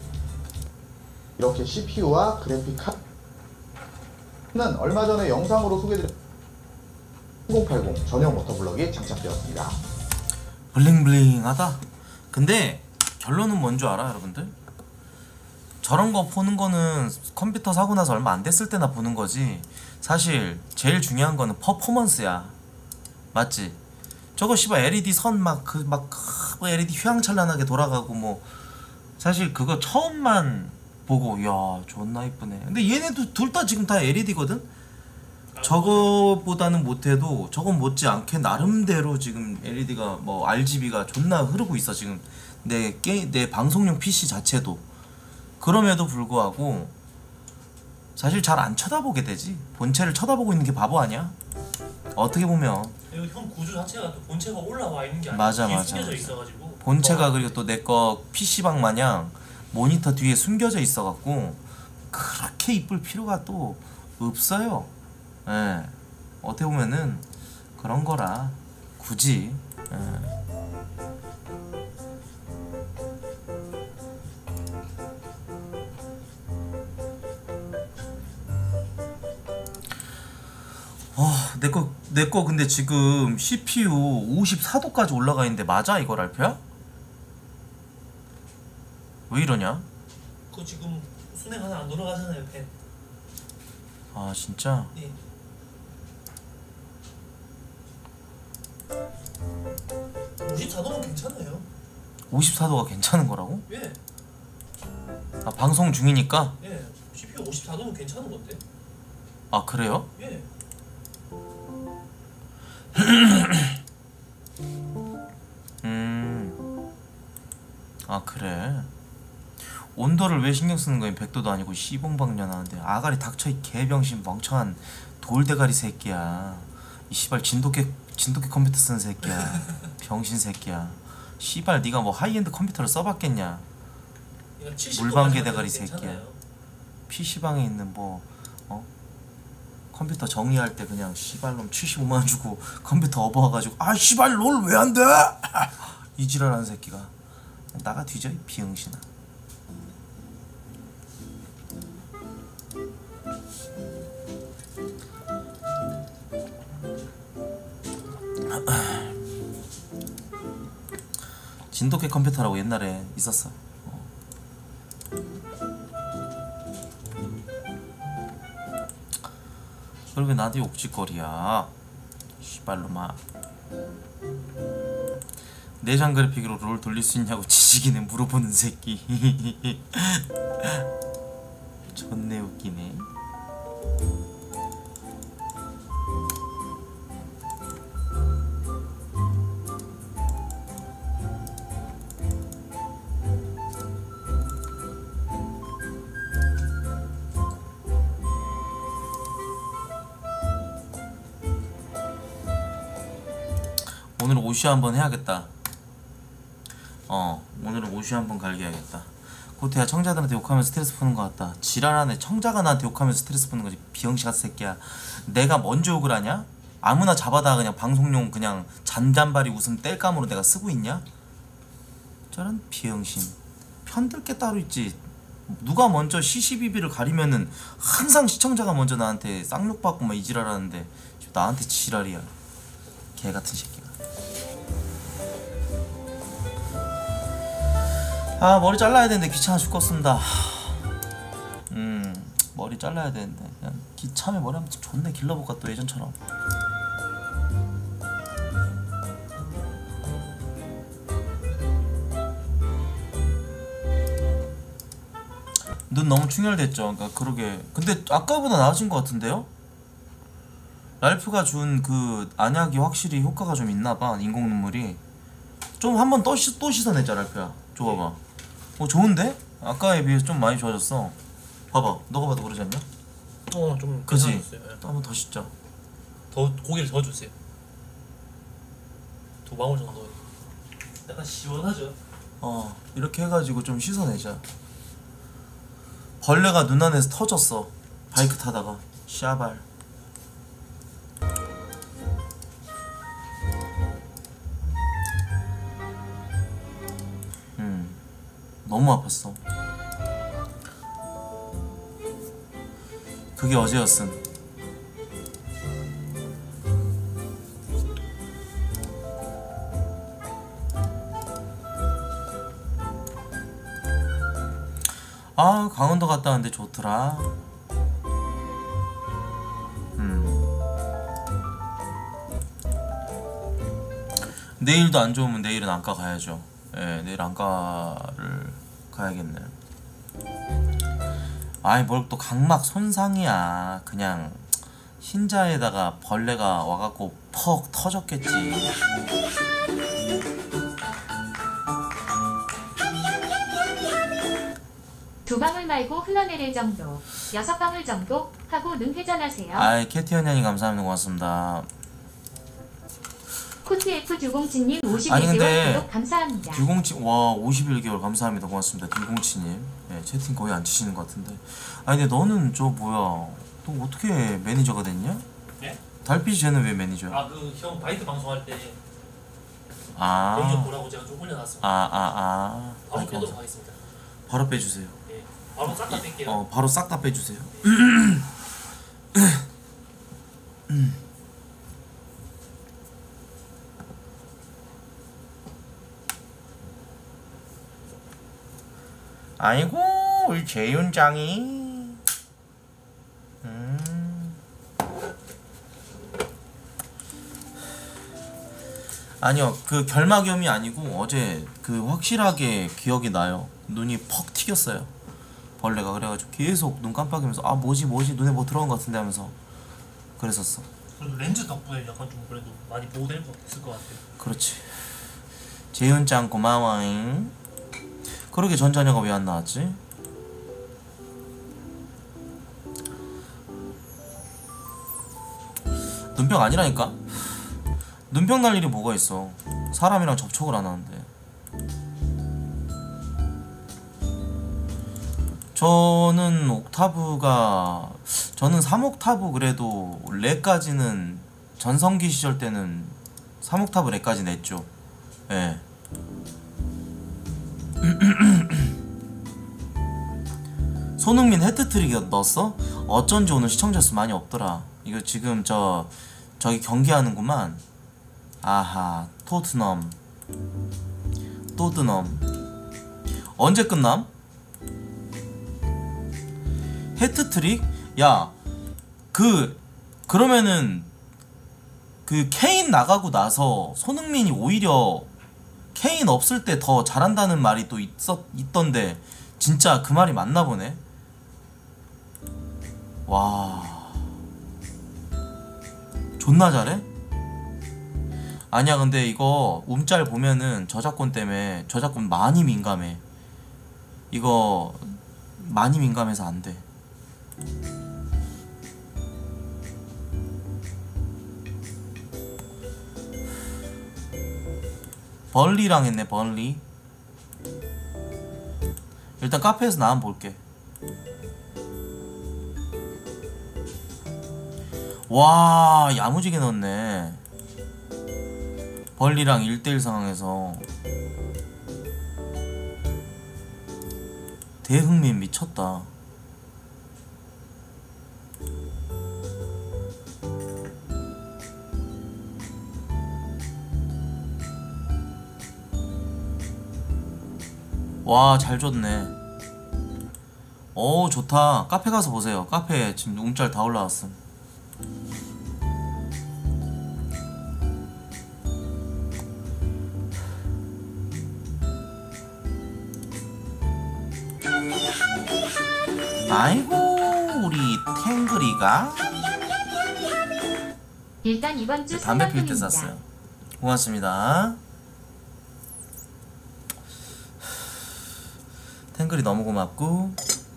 이렇게 CPU와 그래픽 카드는 얼마 전에 영상으로 소개드렸던 1080 전용 모터블럭이 장착되었습니다. 블링블링하다. 근데 결론은 뭔지 알아 여러분들? 저런 거 보는 거는 컴퓨터 사고 나서 얼마 안 됐을 때나 보는 거지. 사실 제일 중요한 거는 퍼포먼스야. 맞지? 저거 씨발 LED 선 막 LED 휘황찬란하게 돌아가고 뭐 사실 그거 처음만 보고 야 존나 이쁘네. 근데 얘네도 둘 다 지금 다 LED거든? 저거보다는 못해도 저건 못지않게 나름대로 지금 LED가 뭐 RGB가 존나 흐르고 있어 지금 내 방송용 PC 자체도. 그럼에도 불구하고 사실 잘 안 쳐다보게 되지. 본체를 쳐다보고 있는 게 바보 아니야? 어떻게 보면 그리고 형 구조 자체가 또 본체가 올라와 있는 게 아니고 맞아, 뒤에 맞아, 숨겨져 맞아. 있어가지고 본체가 그리고 또 내 거 PC방 마냥 모니터 뒤에 숨겨져 있어갖고 그렇게 이쁠 필요가 또 없어요. 예. 어떻게 보면은 그런 거라 굳이 예. 내거 근데 지금 CPU 54도까지 올라가 있는데 맞아 이거 랄프야? 왜 이러냐? 그거 지금 순행 하나 안 돌아가잖아요 펜. 아 진짜? 네. 54도면 괜찮아요. 54도가 괜찮은 거라고? 예. 아 방송 중이니까? 예. CPU 54도면 괜찮은 건데. 아 그래요? 예. 아 그래. 온도를 왜 신경 쓰는 거야? 100도도 아니고 시봉방년하는데 아가리 닥쳐 이 개병신 멍청한 돌대가리 새끼야. 이 씨발 진돗개 컴퓨터 쓰는 새끼야. 병신 새끼야. 씨발 네가 뭐 하이엔드 컴퓨터를 써봤겠냐? 물방개 대가리 새끼야. PC방에 있는 뭐 컴퓨터 정리할 때 그냥 씨발놈 75만원 주고 컴퓨터 업어와가지고 아 씨발 롤 왜 안 돼? 이 지랄하는 새끼가 나가 뒤져 이 비응신아. 진돗개 컴퓨터라고 옛날에 있었어. 그걸 왜 나한테 욕짓거리야 씨발로마. 내장 그래픽으로 롤 돌릴 수 있냐고 지지기네 물어보는 새끼. 존내 웃기네. 오늘은 오슈 한번 해야겠다. 오늘은 오슈 한번 갈겨야겠다. 고태야 청자들한테 욕하면 스트레스 푸는 것 같다. 지랄하네. 청자가 나한테 욕하면 스트레스 푸는 거지. 비영시 같은 새끼야. 내가 먼저 욕을 하냐? 아무나 잡아다 그냥 방송용 그냥 잔잔바리 웃음 땔감으로 내가 쓰고 있냐? 저런 비영신. 편들 게 따로 있지. 누가 먼저 시시비비를 가리면은 항상 시청자가 먼저 나한테 쌍욕 받고 막 이지랄하는데 나한테 지랄이야. 개 같은 새끼가. 아 머리 잘라야 되는데 귀찮아 죽겠습니다. 머리 잘라야 되는데 그냥 기참에 머리 한번 존내 길러볼까 또 예전처럼. 눈 너무 충혈됐죠. 그러니까 그러게. 근데 아까보다 나아진 것 같은데요? 랄프가 준 그 안약이 확실히 효과가 좀 있나봐. 인공 눈물이 좀 한번 또 씻어내자 랄프야. 줘봐봐. 좋은데? 아까에 비해서 좀 많이 좋아졌어. 봐봐. 너가 봐도 그러지 않냐? 좀 그지? 괜찮았어요. 예. 또 한번 더 씻자. 더 고기를 더 주세요. 2방울 정도. 약간 시원하죠. 이렇게 해가지고 좀 씻어내자. 벌레가 눈 안에서 터졌어. 바이크 타다가. 샤발. 너무 아팠어. 그게 어제였음. 아, 강원도 갔다 왔는데 좋더라. 내일도 안 좋으면 내일은 안과 가야죠. 예, 내일 안과를 가야겠네. 아이, 뭘 또 각막 손상이야. 그냥 흰자에다가 벌레가 와갖고 퍽 터졌겠지. 두 방울 말고 흘러내릴 정도, 6방울 정도 하고 눈 회전하세요. 아이, 캐티언님 감사합니다. 고맙습니다. 코트 F207님 아니, 51개월 근데 구독 감사합니다. 듀공치 와 51개월 감사합니다. 고맙습니다. 듀공치님. 예, 채팅 거의 안 치시는 것 같은데. 아니 근데 너는 저 뭐야? 또 어떻게 매니저가 됐냐? 네? 달빛이 쟤는 왜 매니저야? 아 그 형 바이트 방송할 때 아. 매니저 보라고 제가 좀 올려놨습니다. 바로 아이고, 빼도록 하겠습니다. 바로 빼주세요. 예. 바로 싹 다 뺄게요. 바로 싹 다 빼주세요. 아이고 우리 재윤장이 아니요 그 결막염이 아니고 어제 그 확실하게 기억이 나요. 눈이 퍽 튀겼어요 벌레가. 그래가지고 계속 눈 깜빡이면서 아 뭐지 눈에 뭐 들어온 것 같은데 하면서 그랬었어. 그래도 렌즈 덕분에 약간 좀 그래도 많이 보호될 것 있을 것 같아요. 그렇지. 재윤짱 고마워잉. 그러게 전자녀가 왜 안 나왔지? 눈병 아니라니까? 눈병 날 일이 뭐가 있어. 사람이랑 접촉을 안 하는데. 저는 3옥타브 그래도 렉까지는 전성기 시절 때는 3옥타브 렉까지 냈죠. 예. 손흥민 해트트릭 넣었어? 어쩐지 오늘 시청자 수 많이 없더라. 이거 지금 저기 경기하는구만. 아하, 토트넘 언제 끝남? 해트트릭? 야, 그러면은 그 케인 나가고 나서 손흥민이 오히려 케인 없을 때 더 잘한다는 말이 또 있던데 진짜 그 말이 맞나 보네. 와, 존나 잘해? 아니야 근데 이거 움짤 보면은 저작권 때문에 저작권 많이 민감해. 이거 많이 민감해서 안 돼. 벌리랑 했네. 벌리. 일단 카페에서 나 한번 볼게. 와, 야무지게 넣었네. 벌리랑 1대1 상황에서 대흥민 미쳤다. 와, 잘 줬네. 오 좋다. 카페 가서 보세요. 카페 지금 움짤 다 올라왔어. 아이고 우리 탱글이가 일단 이번 주 담배 필 때 선물입니다. 샀어요. 고맙습니다. 탱글이 너무 고맙고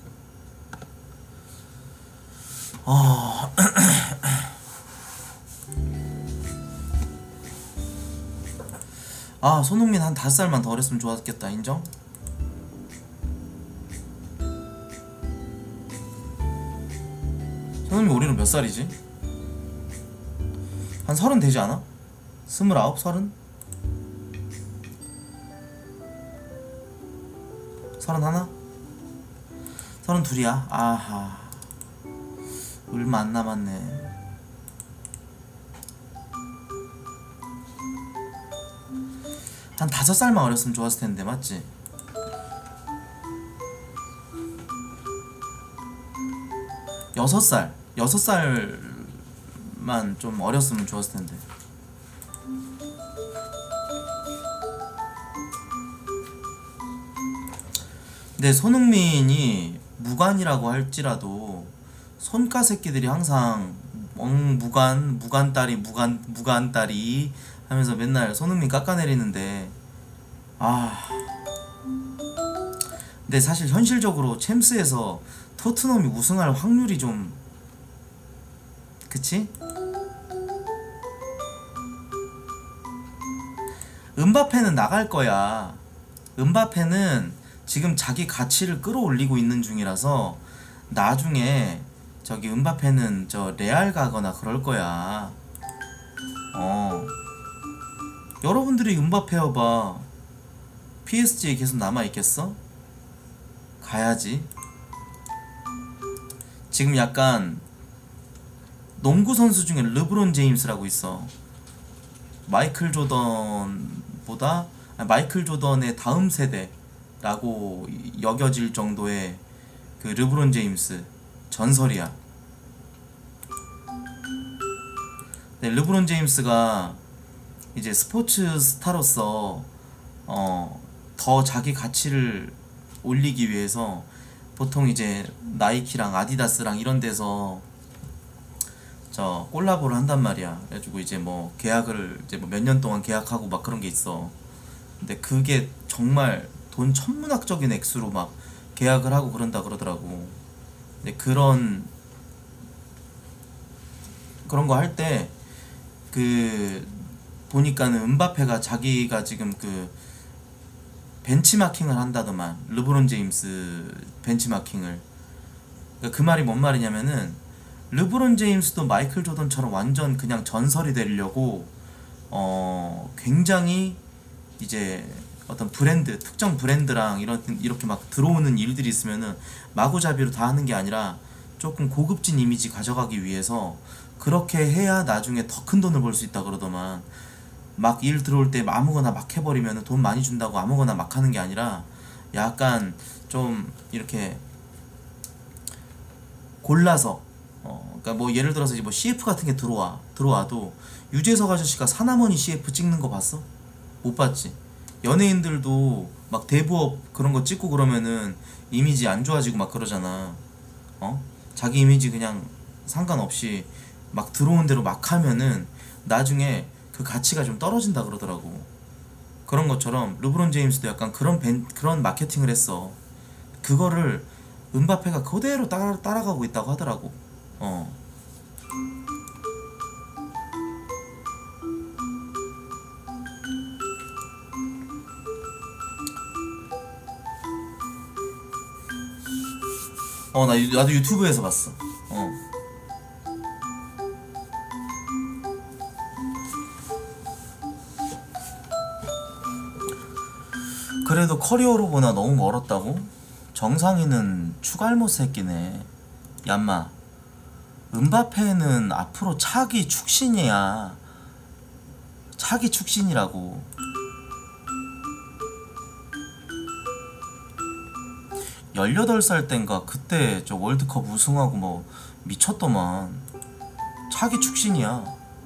아 손흥민 한 5살만 더 어렸으면 좋았겠다. 인정? 손흥민 올해는 몇 살이지? 한 30 되지 않아? 29? 30? 31? 32이야? 아하 얼마 안 남았네. 한 5살만 어렸으면 좋았을 텐데 맞지? 여섯 살만 좀 어렸으면 좋았을 텐데. 근데 손흥민이 무관이라고 할지라도 손가 새끼들이 항상 무관딸이 무관딸이 하면서 맨날 손흥민 깎아내리는데 근데 사실 현실적으로 챔스에서 토트넘이 우승할 확률이 좀 그치? 음바페는 나갈 거야. 음바페는 지금 자기 가치를 끌어올리고 있는 중이라서 나중에 저기 음바페는 저 레알 가거나 그럴 거야. 여러분들이 음바페여봐 PSG에 계속 남아있겠어? 가야지. 지금 약간 농구 선수 중에 르브론 제임스라고 있어. 마이클 조던의 다음 세대라고 여겨질 정도의 그 르브론 제임스 전설이야. 근데 르브론 제임스가 이제 스포츠 스타로서 더 자기 가치를 올리기 위해서 보통 이제 나이키랑 아디다스랑 이런 데서 저 콜라보를 한단 말이야. 그래가지고 이제 뭐 계약을 이제 뭐 몇 년 동안 계약하고 막 그런 게 있어. 근데 그게 정말 돈 천문학적인 액수로 막 계약을 하고 그런다 그러더라고. 근데 그런 거 할 때 그 보니까는 음바페가 자기가 지금 그 벤치마킹을 한다더만. 르브론 제임스 벤치마킹을. 그러니까 그 말이 뭔 말이냐면은 르브론 제임스도 마이클 조던처럼 완전 그냥 전설이 되려고 굉장히 이제 어떤 브랜드, 특정 브랜드랑 이렇게 막 들어오는 일들이 있으면은 마구잡이로 다 하는 게 아니라 조금 고급진 이미지 가져가기 위해서 그렇게 해야 나중에 더 큰 돈을 벌 수 있다 그러더만. 막 일 들어올 때 아무거나 막 해버리면 돈 많이 준다고 아무거나 막 하는 게 아니라 약간 좀 이렇게 골라서 그러니까 뭐 예를 들어서 이제 뭐 CF 같은 게 들어와도 유재석 아저씨가 사나머니 CF 찍는 거 봤어? 못 봤지? 연예인들도 막 대부업 그런 거 찍고 그러면은 이미지 안 좋아지고 막 그러잖아. 자기 이미지 그냥 상관없이 막 들어온 대로 막 하면은 나중에 그 가치가 좀 떨어진다 그러더라고. 그런 것처럼 르브론 제임스도 약간 그런 마케팅을 했어. 그거를 음바페가 그대로 따라가고 있다고 하더라고. 나도 유튜브에서 봤어. 그래도 커리어로 보나 너무 멀었다고? 정상이는 추갈못 새끼네. 얌마 음바페는 앞으로 차기 축신이야. 차기 축신이라고. 18살 땐가 그때 저 월드컵 우승하고 뭐 미쳤더만. 차기 축신이야.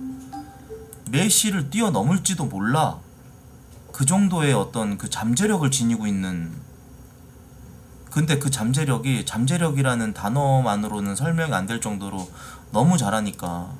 메시를 뛰어넘을지도 몰라. 그 정도의 어떤 그 잠재력을 지니고 있는. 근데 그 잠재력이라는 단어만으로는 설명이 안 될 정도로 너무 잘하니까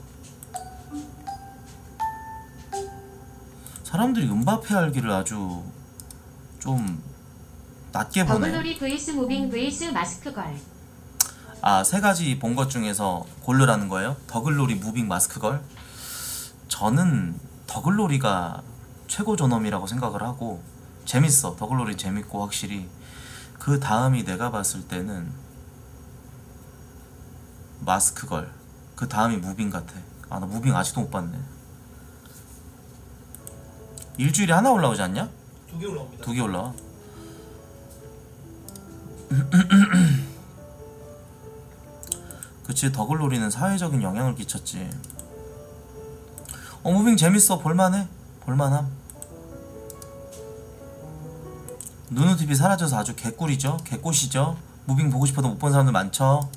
사람들이 음바페 알기를 아주 좀 낮게 보네. 더글로리 vs 무빙 vs 마스크걸. 아, 세 가지 본 것 중에서 고르라는 거예요? 더글로리, 무빙, 마스크걸? 저는 더글로리가 최고 존엄이라고 생각을 하고 재밌어. 더글로리 재밌고 확실히. 그 다음이 내가 봤을 때는 마스크걸. 그 다음이 무빙 같아. 아, 나 무빙 아직도 못 봤네. 일주일에 하나 올라오지 않냐? 2개 올라옵니다. 2개 올라와. 그치, 더글로리는 사회적인 영향을 끼쳤지. 무빙 재밌어. 볼만해. 볼만함. 누누TV 사라져서 아주 개꿀이죠. 개꽃이죠. 무빙 보고 싶어도 못 본 사람들 많죠.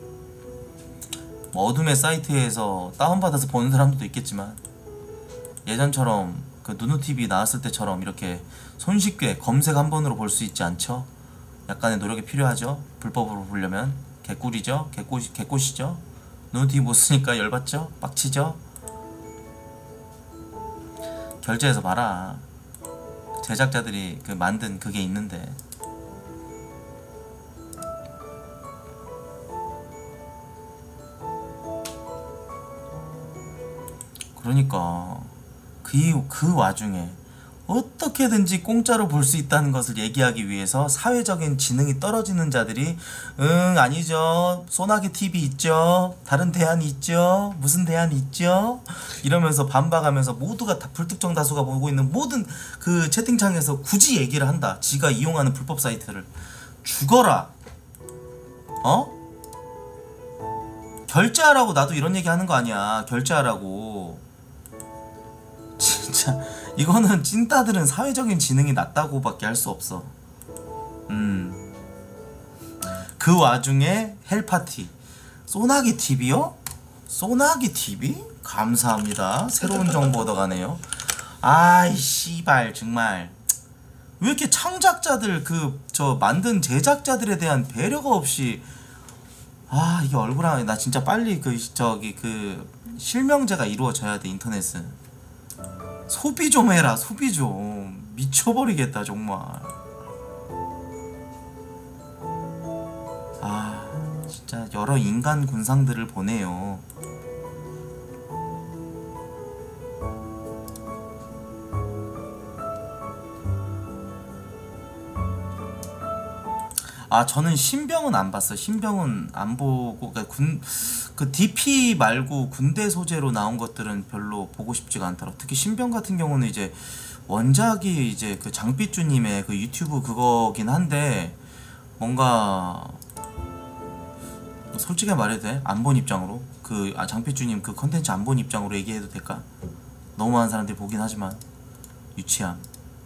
뭐 어둠의 사이트에서 다운받아서 보는 사람들도 있겠지만 예전처럼 그 누누TV 나왔을 때처럼 이렇게 손쉽게 검색 한 번으로 볼 수 있지 않죠. 약간의 노력이 필요하죠. 불법으로 보려면. 개꿀이죠. 개꽃이죠. 누누TV 못 쓰니까 열받죠. 빡치죠. 결제해서 봐라. 제작자들이 그 만든 그게 있는데. 그러니까 그 와중에 어떻게든지 공짜로 볼 수 있다는 것을 얘기하기 위해서 사회적인 지능이 떨어지는 자들이 아니죠. 소나기 TV 있죠. 다른 대안이 있죠. 무슨 대안이 있죠. 이러면서 반박하면서 모두가 다 불특정 다수가 보고 있는 모든 그 채팅창에서 굳이 얘기를 한다. 지가 이용하는 불법 사이트를. 죽어라. 결제하라고. 나도 이런 얘기 하는 거 아니야. 결제하라고. 진짜 이거는 찐따들은 사회적인 지능이 낮다고밖에 할 수 없어. 그 와중에 헬파티 소나기 TV요? 소나기 TV? 감사합니다. 새로운 정보 얻어가네요. 아이 씨발 정말 왜 이렇게 창작자들 저 만든 제작자들에 대한 배려가 없이. 아, 이게 얼굴 나 진짜 빨리 그 실명제가 이루어져야 돼. 인터넷은 소비 좀 해라. 소비 좀. 미쳐버리겠다 정말. 아, 진짜 여러 인간 군상들을 보내요. 아, 저는 신병은 안 봤어. 신병은 안 보고, 그 DP 말고 군대 소재로 나온 것들은 별로 보고 싶지가 않더라. 특히 신병 같은 경우는 이제 원작이 이제 그 장삐쭈님의 그 유튜브 그거긴 한데 뭔가 솔직히 말해도 돼? 안 본 입장으로 장삐쭈님 그 컨텐츠 안 본 입장으로 얘기해도 될까? 너무 많은 사람들이 보긴 하지만 유치함.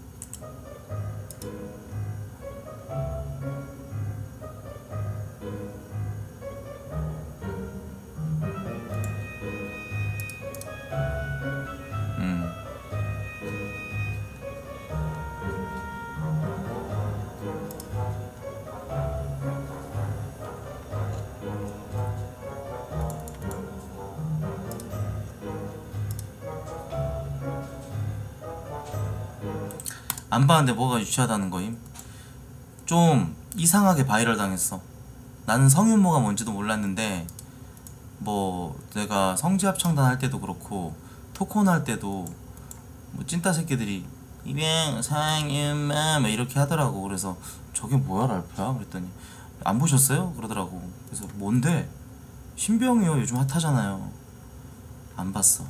안 봤는데 뭐가 유치하다는 거임? 좀 이상하게 바이럴 당했어. 나는 성윤모가 뭔지도 몰랐는데 뭐 내가 성지합창단 할 때도 그렇고 토콘 할 때도 뭐 찐따 새끼들이 이병 성윤모 막 이렇게 하더라고. 그래서 저게 뭐야 랄프야? 그랬더니 안 보셨어요? 그러더라고. 그래서 뭔데? 신병이요. 요즘 핫하잖아요. 안 봤어.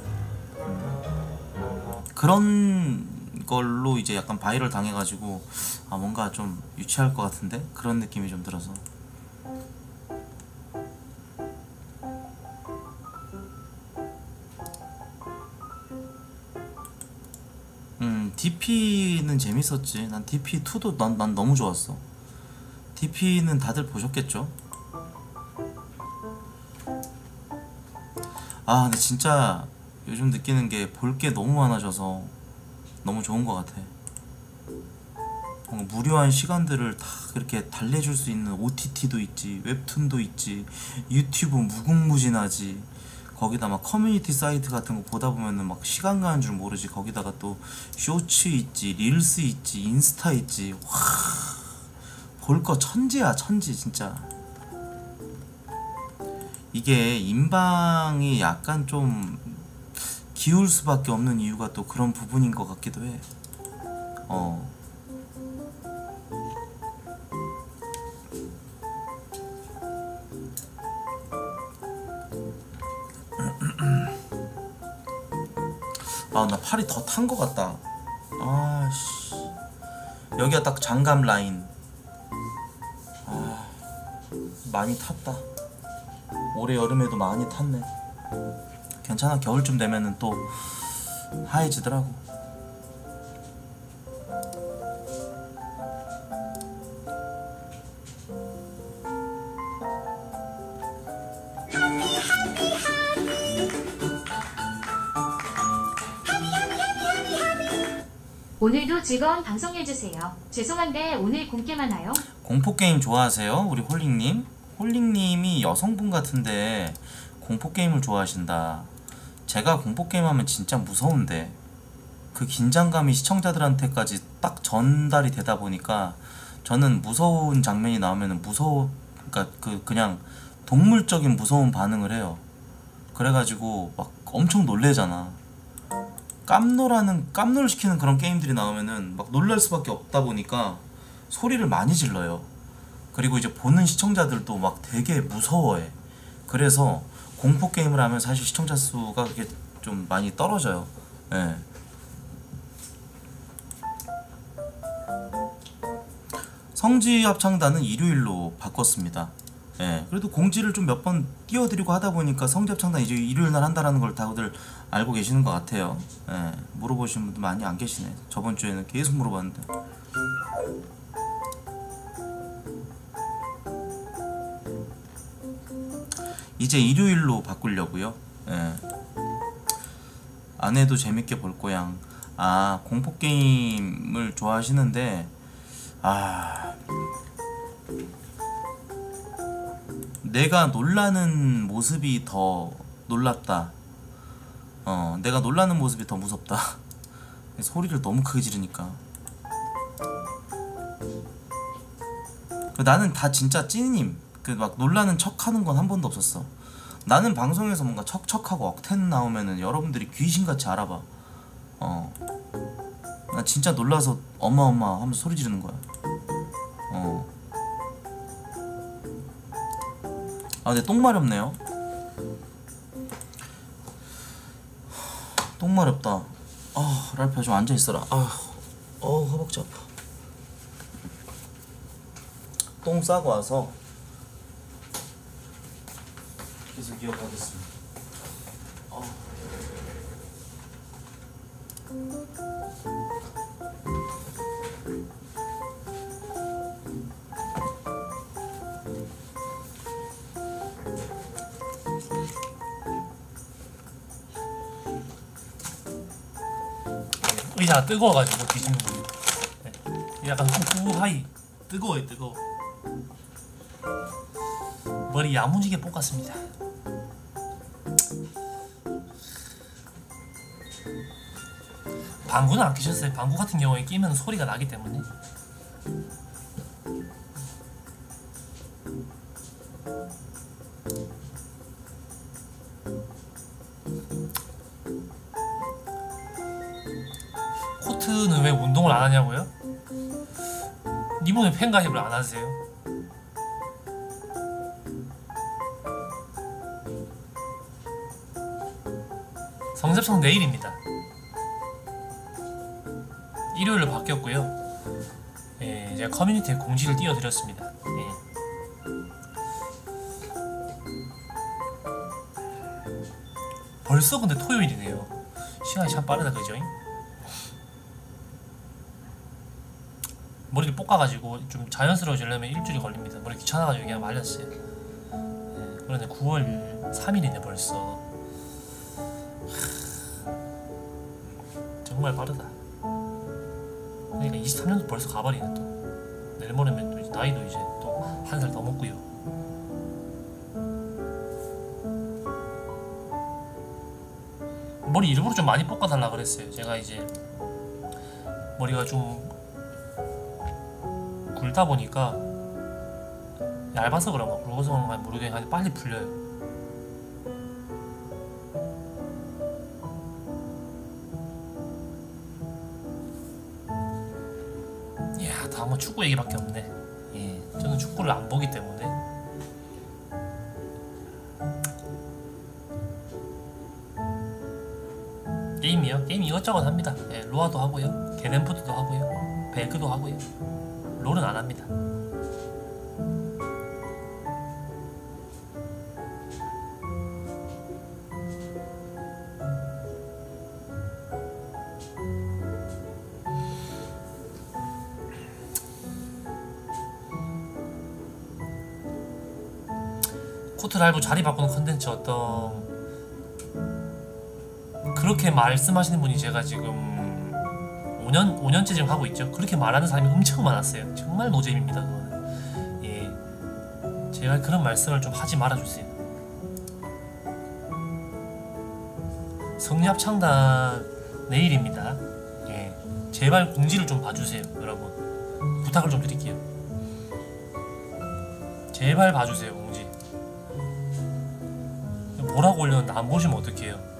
그런 걸로 이제 약간 바이럴 당해가지고 아, 뭔가 좀 유치할 것 같은데? 그런 느낌이 좀 들어서. DP는 재밌었지. 난 DP2도 난 너무 좋았어. DP는 다들 보셨겠죠? 아 근데 진짜 요즘 느끼는 게 볼 게 너무 많아져서 너무 좋은 것 같아. 무료한 시간들을 다 그렇게 달래줄 수 있는 OTT도 있지, 웹툰도 있지, 유튜브 무궁무진하지. 거기다 막 커뮤니티 사이트 같은 거 보다 보면은 막 시간 가는 줄 모르지. 거기다가 또 쇼츠 있지, 릴스 있지, 인스타 있지. 와, 볼 거 천지야, 천지 진짜. 이게 인방이 약간 좀 기울 수밖에 없는 이유가 또 그런 부분인 것 같기도 해. 아, 나 팔이 더 탄 것 같다. 아씨, 여기가 딱 장갑 라인. 아, 많이 탔다. 올해 여름에도 많이 탔네. 괜찮아, 겨울쯤 되면은 또 하얘지더라고. 오늘도 즐거운 방송 해주세요. 죄송한데 오늘 공개하나요? 공포게임 좋아하세요? 우리 홀링님? 홀링님이 여성분 같은데 공포게임을 좋아하신다. 제가 공포게임 하면 진짜 무서운데 그 긴장감이 시청자들한테까지 딱 전달이 되다 보니까 저는 무서운 장면이 나오면 그러니까 그냥 동물적인 무서운 반응을 해요. 그래가지고 막 엄청 놀래잖아. 깜놀 시키는 그런 게임들이 나오면은 막 놀랄 수밖에 없다 보니까 소리를 많이 질러요. 그리고 이제 보는 시청자들도 막 되게 무서워해. 그래서 공포 게임을 하면 사실 시청자 수가 그렇게 좀 많이 떨어져요. 예. 성지 합창단은 일요일로 바꿨습니다. 예. 그래도 공지를 좀 몇 번 띄워드리고 하다 보니까 성지 합창단 이제 일요일 날 한다라는 걸 다들 알고 계시는 것 같아요. 예. 물어보시는 분들 많이 안 계시네. 저번 주에는 계속 물어봤는데. 이제 일요일로 바꾸려고요. 예. 아내도 재밌게 볼 거양. 아, 공포 게임을 좋아하시는데 내가 놀라는 모습이 더 놀랍다. 내가 놀라는 모습이 더 무섭다. 소리를 너무 크게 지르니까. 나는 다 진짜 찐님. 막 놀라는 척하는 건 한 번도 없었어. 나는 방송에서 뭔가 척척하고 억텐 나오면은 여러분들이 귀신같이 알아봐. 나 진짜 놀라서 엄마 하면서 소리 지르는 거야. 아, 근데 똥 마렵네요. 똥 마렵다. 랄프야 좀 앉아있어라. 허벅지 아파. 똥 싸고 와서 계속 기억하겠습니다. 의자가 뜨거워가지고 뒤집는 거예요. 네. 약간 후하이 뜨거워요. 뜨거워. 머리 야무지게 볶았습니다. 방구는 안 끼셨어요? 방구 같은 경우에 끼면 소리가 나기 때문에. 코트는 왜 운동을 안 하냐고요? 이분은 팬 가입을 안 하세요? 성접성 내일입니다. 일요일로 바뀌었고요. 예, 제가 커뮤니티에 공지를 띄워드렸습니다. 예. 벌써 근데 토요일이네요. 시간이 참 빠르다, 그죠? 머리를 볶아가지고 좀 자연스러워지려면 일주일이 걸립니다. 머리 귀찮아가지고 그냥 말렸어요. 예, 그런데 9월 3일이네 벌써. 정말 빠르다. 그러니까 23년도 벌써 가버리네 또. 내일 모레면 또 이제 나이도 이제 또 한 살 더 먹고요. 머리 일부러 좀 많이 볶아달라 그랬어요. 제가 이제 머리가 좀 굵다 보니까 얇아서 그런가 굵어서 그런가 모르겠는데 빨리 풀려요. 이야, 다음은 축구 얘기밖에 없네. 예, 저는 축구를 안 보기 때문에. 게임이요? 게임 이것저것 합니다. 예, 로아도 하고요, 게덴푸드도 하고요, 배그도 하고요. 롤은 안 합니다. 코트 라이브 자리 바꾸는 컨텐츠 어떤 그렇게 말씀하시는 분이 제가 지금 5년째 지금 하고 있죠. 그렇게 말하는 사람이 엄청 많았어요. 정말 노잼입니다 그거는. 예, 제가 그런 말씀을 좀 하지 말아주세요. 성리합창단 내일입니다. 예, 제발 공지를 좀 봐주세요 여러분. 부탁을 좀 드릴게요. 제발 봐주세요 공지. 뭐라고 올렸는데 안 보시면 어떡해요.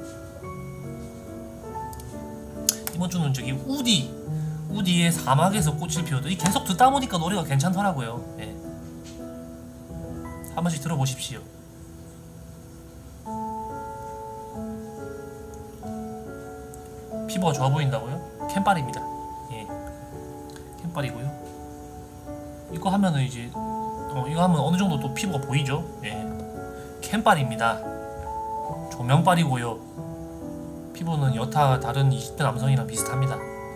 이번 주는 저기 우디의 사막에서 꽃을 피워도 이 계속 듣다 보니까 노래가 괜찮더라고요. 예. 한 번씩 들어보십시오. 피부가 좋아 보인다고요? 캠빨입니다. 예, 캠빨이고요. 이거 하면은 이제 이거 하면 어느 정도 또 피부가 보이죠? 예, 캠빨입니다. 조명빨이고요. 피부는 여타 다른 20대 남성이랑 비슷합니다.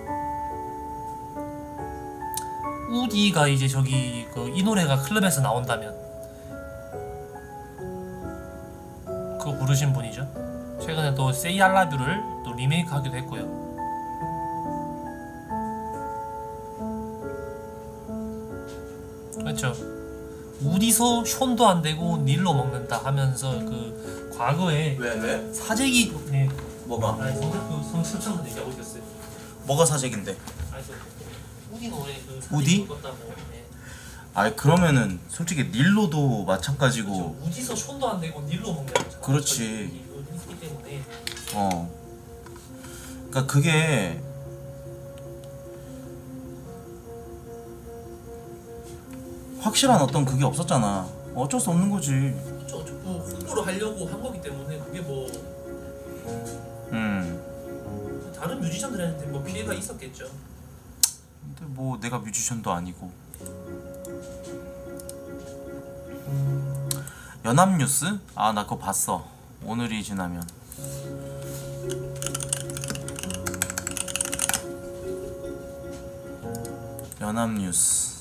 우디가 이제 저기 이 노래가 클럽에서 나온다면 그거 부르신 분이죠. 최근에 또 Say I Love You를 또 리메이크 하기도 했고요. 그렇죠. 우디서 션도 안 되고 닐로 먹는다 하면서 그 과거에 왜? 사재기 네. 뭐가? 아니 성실창도 얘기하고 있었어요. 뭐가 사재기인데? 아니 우디 노래 그 우디? 껐다고. 네. 아니 그러면은 솔직히 닐로도 마찬가지고. 그렇죠. 우디서 션도 안 되고 닐로 먹는다. 그렇지. 있기 때문에. 그러니까 그게 확실한 어떤 그게 없었잖아. 어쩔 수 없는 거지. 그렇죠. 뭐 홍보를 하려고 한 거기 때문에 그게 뭐 다른 뮤지션들한테 뭐 피해가 있었겠죠. 근데 뭐 내가 뮤지션도 아니고. 연합뉴스? 아 나 그거 봤어. 오늘이 지나면. 연합뉴스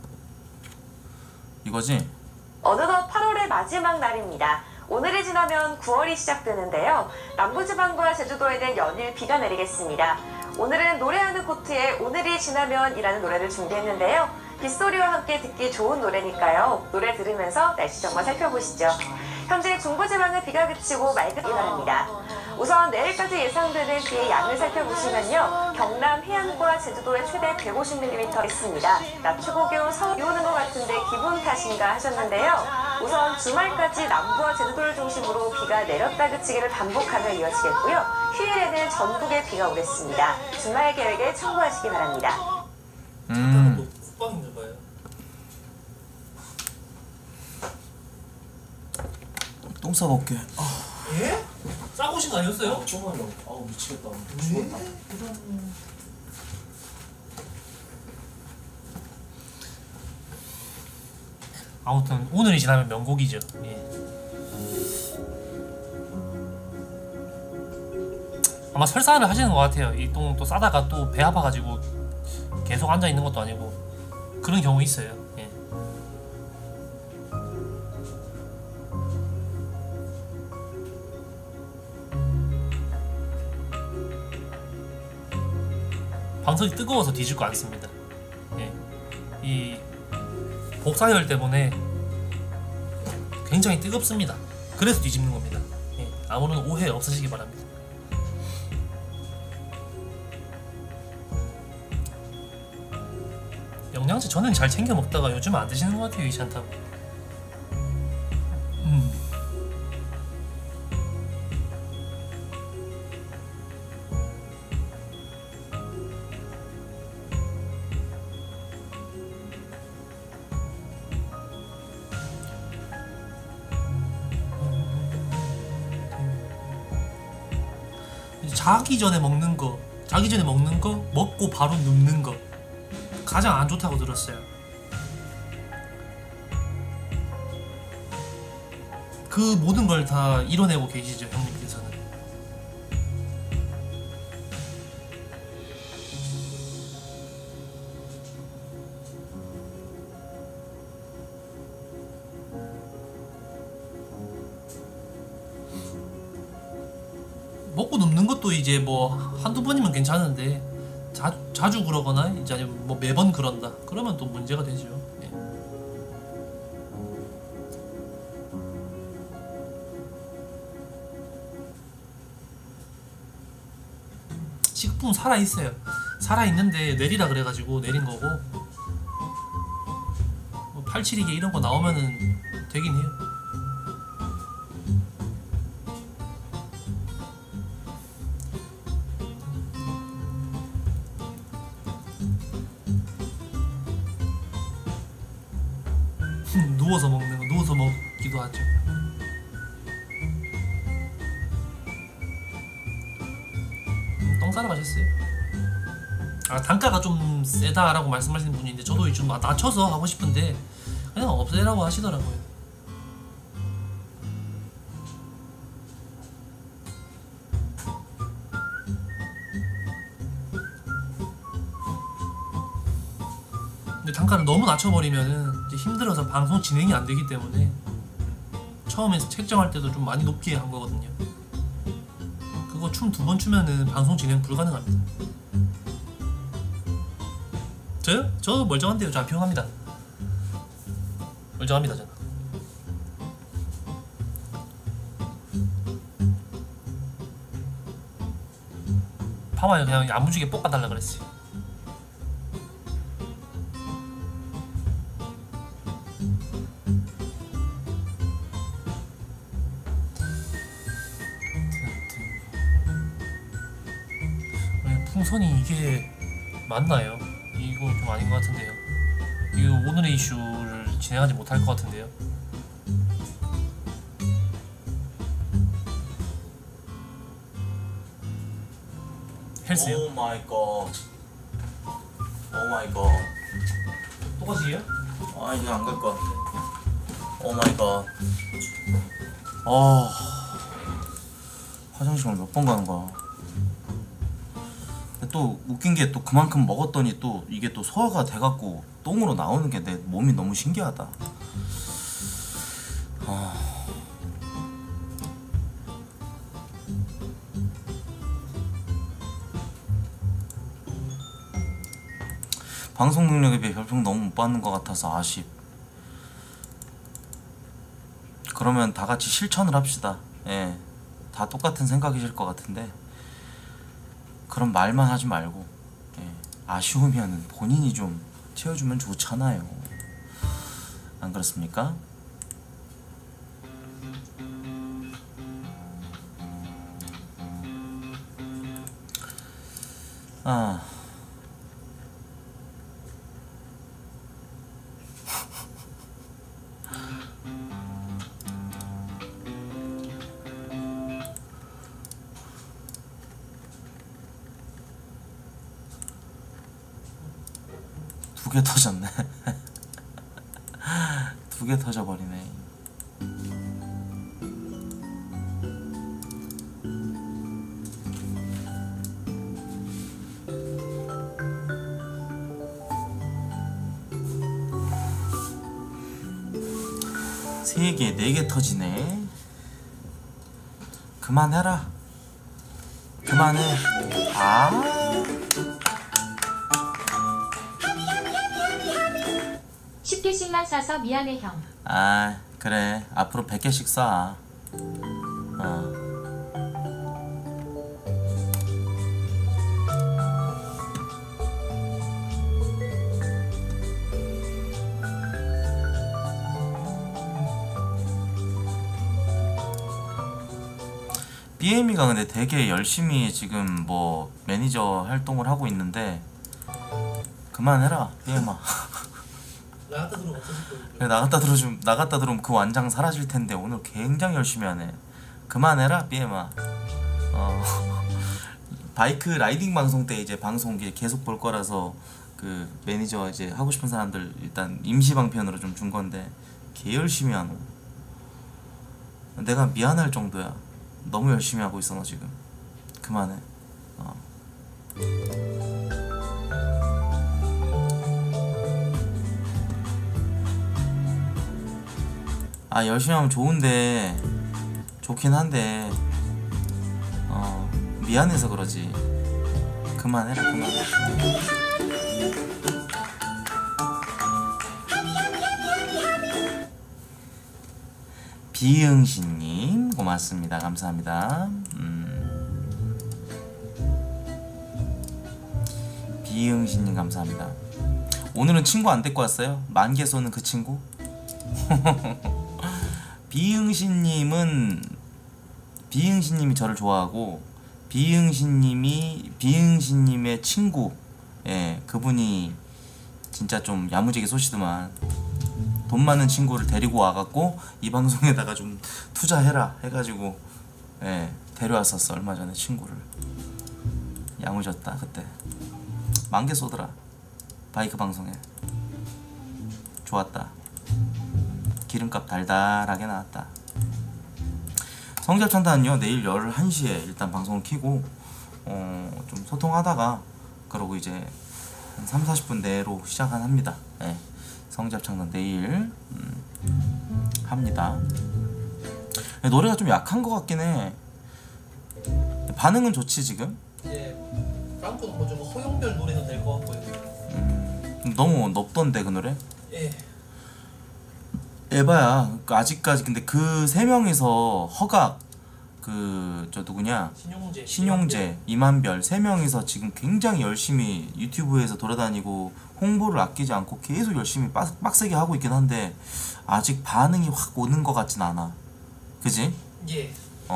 이거지? 어느덧 8월의 마지막 날입니다. 오늘이 지나면 9월이 시작되는데요. 남부지방과 제주도에는 연일 비가 내리겠습니다. 오늘은 노래하는 코트의 오늘이 지나면 이라는 노래를 준비했는데요. 빗소리와 함께 듣기 좋은 노래니까요. 노래 들으면서 날씨 정보 살펴보시죠. 현재 중부지방은 비가 그치고 맑기 바랍니다. 우선 내일까지 예상되는 비의 양을 살펴보시면요. 경남 해안과 제주도에 최대 150mm 있습니다. 낮 최고 기온 서울 비 오는 것 같은데 기분 탓인가 하셨는데요. 우선 주말까지 남부와 제주도를 중심으로 비가 내렸다 그치기를 반복하며 이어지겠고요. 휴일에는 전국에 비가 오겠습니다. 주말 계획에 참고하시기 바랍니다. 뭐 국방 있는 거예요? 똥 싸볼게. 예? 싸고 오신 거 아니었어요? 정말로. 아우 미치겠다. 죽었다. 아무튼 오늘이 지나면 명곡이죠. 예. 아마 설사를 하시는 것 같아요. 이 똥 또 싸다가 또 배 아파가지고 계속 앉아 있는 것도 아니고 그런 경우 있어요. 예. 방석이 뜨거워서 뒤질 거 않습니다. 예. 이 복사열 때문에 굉장히 뜨겁습니다. 그래서 뒤집는 겁니다. 예. 아무런 오해 없으시기 바랍니다. 영양제 저는 잘 챙겨 먹다가 요즘 안 드시는 것 같아요, 이찬타고. 자기 전에 먹는 거, 먹고 바로 눕는 거 가장 안 좋다고 들었어요. 그 모든 걸 다 이뤄내고 계시죠, 형님께서는. 먹고 눕는 것도 이제 뭐 한두 번이면 괜찮은데 자주 그러거나 이제 아니면 뭐 매번 그런다 그러면 또 문제가 되죠. 예. 식품 살아있어요. 살아있는데 내리라 그래가지고 내린 거고, 뭐 872개 이런 거 나오면은 되긴 해요. 누워서 먹는 거, 누워서 먹기도 하죠. 똥 싸러 가셨어요? 아, 단가가 좀 세다라고 말씀하시는 분이 있는데 저도 좀 낮춰서 하고 싶은데 그냥 없애라고 하시더라고요. 근데 단가를 너무 낮춰버리면은 이제 힘들어서 방송 진행이 안 되기 때문에 처음에 책정할 때도 좀 많이 높게 한 거거든요. 그거 춤 2번 추면은 방송 진행 불가능합니다. 저요? 저 멀쩡한데요. 저 안 피곤합니다. 멀쩡합니다 저는. 파마에 그냥 야무지게 볶아달라 그랬어요. 풍선이 이게 맞나요? 이거 좀 아닌 것 같은데요. 이거 오늘의 이슈를 진행하지 못할 것 같은데요. 헬스요? 오 마이 갓. 오 마이 갓. 똑같이요? 아 이제 안 갈 것 같아. 오 마이 갓. 아 화장실을 몇 번 가는 거야. 근데 또 웃긴 게 또 그만큼 먹었더니 또 이게 또 소화가 돼갖고 똥으로 나오는 게 내 몸이 너무 신기하다. 방송 능력에 비해 별평 너무 못 받는 것 같아서 아쉽. 그러면 다 같이 실천을 합시다. 예, 다 똑같은 생각이실 것 같은데 그런 말만 하지 말고, 예, 아쉬우면 본인이 좀 채워주면 좋잖아요. 안 그렇습니까? 아. 두 개 터졌네. 두 개 터져버리네. 3개 4개 터지네. 그만해라. 그만해. 아 쉽게 씩만 사서 미안해 형. 아 그래 앞으로 100개씩 쏴. BM이가 근데 되게 열심히 지금 뭐 매니저 활동을 하고 있는데 그만해라 BM아. 나한테 들어가 없어질 거예요. 그래, 나갔다 들어오면 그 완장 사라질 텐데 오늘 굉장히 열심히 하네. 그만해라 BM아. 바이크 라이딩 방송 때 이제 방송 계속 볼 거라서 그 매니저 이제 하고 싶은 사람들 일단 임시 방편으로 좀 준 건데 개 열심히 하노. 내가 미안할 정도야. 너무 열심히 하고 있어 너 지금. 그만해. 아 열심히 하면 좋은데 좋긴 한데 미안해서 그러지. 그만해라 그만해. 비응신님 고맙습니다. 감사합니다. 비응신님 감사합니다. 오늘은 친구 안 데리고 왔어요? 만개 쏘는 그 친구? 비응신님이 저를 좋아하고 비응신님의 친구, 예, 그분이 진짜 좀 야무지게 쏘시더만. 돈 많은 친구를 데리고 와갖고 이 방송에다가 좀 투자해라 해가지고, 예, 데려왔었어 얼마 전에 친구를. 야무졌다 그때. 만개 쏘더라 바이크 방송에. 좋았다. 기름값 달달하게 나왔다. 성적천단은요 내일 11시에 일단 방송을 켜고 좀 소통하다가 그러고 이제 한 3-40분 내로 시작합니다. 네. 성적천단 내일 합니다. 노래가 좀 약한 것 같긴 해. 반응은 좋지 지금? 이제 프랑크는 뭐좀 허용별 노래는 될 것 같고요. 너무 높던데 그 노래? 예. 에바야. 아직까지 근데 그 세 명이서 허각 그 저 누구냐? 신용재, 이만별 세 명이서 지금 굉장히 열심히 유튜브에서 돌아다니고 홍보를 아끼지 않고 계속 열심히 빡세게 하고 있긴 한데 아직 반응이 확 오는 것 같진 않아. 그지? 예.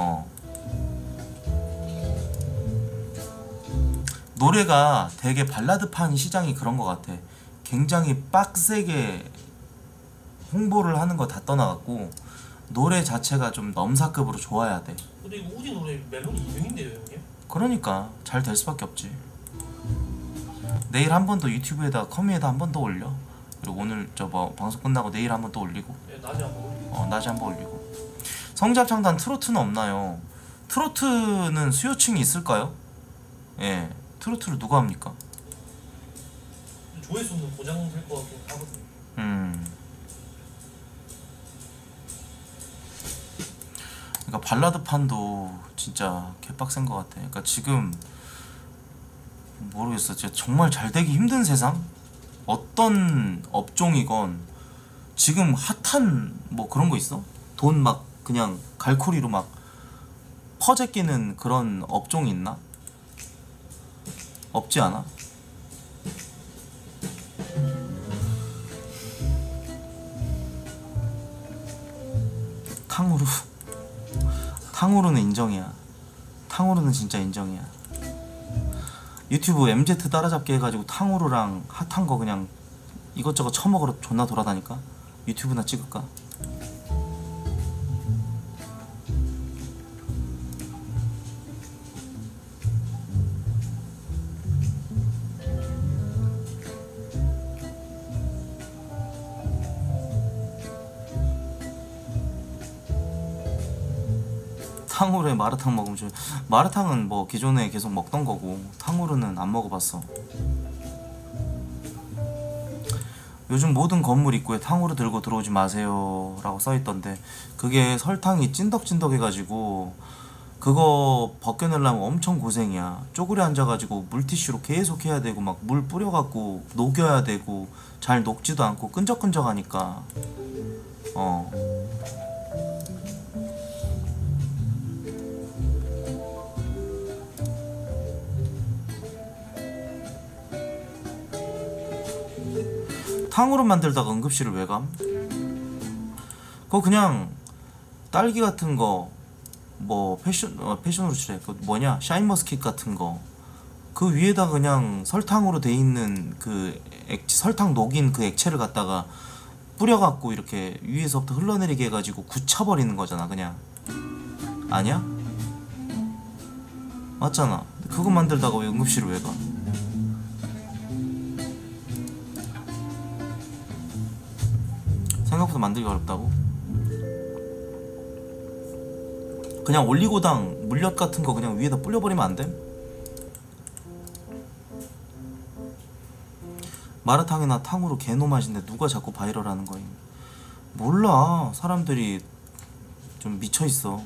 노래가 되게 발라드판 시장이 그런 것 같아. 굉장히 빡세게 홍보를 하는 거 다 떠나갖고 노래 자체가 좀 넘사급으로 좋아야 돼. 근데 이거 우디 노래 멜로디 2등인데요 형님? 그러니까 잘 될 수밖에 없지. 내일 한 번 더 유튜브에다 커뮤에다 한 번 더 올려. 그리고 오늘 저 뭐 방송 끝나고 내일 한 번 또 올리고. 예, 낮에 한번 올리고. 낮에 한 번 올리고. 성잡창단 트로트는 없나요? 트로트는 수요층이 있을까요? 예, 트로트를 누가 합니까? 조회수는 보장될 것 같긴 하거든요. 그러니까 발라드판도 진짜 개빡센 것 같아. 그러니까 지금 모르겠어. 진짜 정말 잘 되기 힘든 세상? 어떤 업종이건 지금 핫한 뭐 그런 거 있어? 돈 막 그냥 갈코리로 막 퍼제 끼는 그런 업종이 있나? 없지 않아? 탕후루는 인정이야. 탕후루는 진짜 인정이야. 유튜브 MZ 따라잡기 해가지고 탕후루랑 핫한 거 그냥 이것저것 처먹으러 존나 돌아다니까? 유튜브나 찍을까? 탕후루에 마라탕 먹으면 좀. 마라탕은 뭐 기존에 계속 먹던 거고 탕후루는 안 먹어봤어. 요즘 모든 건물 입구에 탕후루 들고 들어오지 마세요 라고 써있던데, 그게 설탕이 찐덕찐덕해가지고 그거 벗겨내려면 엄청 고생이야. 쪼그려 앉아가지고 물티슈로 계속 해야 되고 막 물 뿌려갖고 녹여야 되고 잘 녹지도 않고 끈적끈적하니까. 탕후루 만들다가 응급실을 왜 감? 그거 그냥 딸기 같은 거, 뭐 패션으로 치래. 그 뭐냐, 샤인머스킷 같은 거, 그 위에다 그냥 설탕으로 돼 있는 그 설탕 녹인 그 액체를 갖다가 뿌려갖고 이렇게 위에서부터 흘러내리게 해가지고 굳혀버리는 거잖아 그냥. 아니야? 맞잖아. 그거 만들다가 왜 응급실을 왜 가? 생각보다 만들기 어렵다고? 그냥 올리고당 물엿 같은 거 그냥 위에다 뿌려버리면 안 돼? 마라탕이나 탕후루 개노맛인데 누가 자꾸 바이럴하는 거임? 몰라. 사람들이 좀 미쳐있어.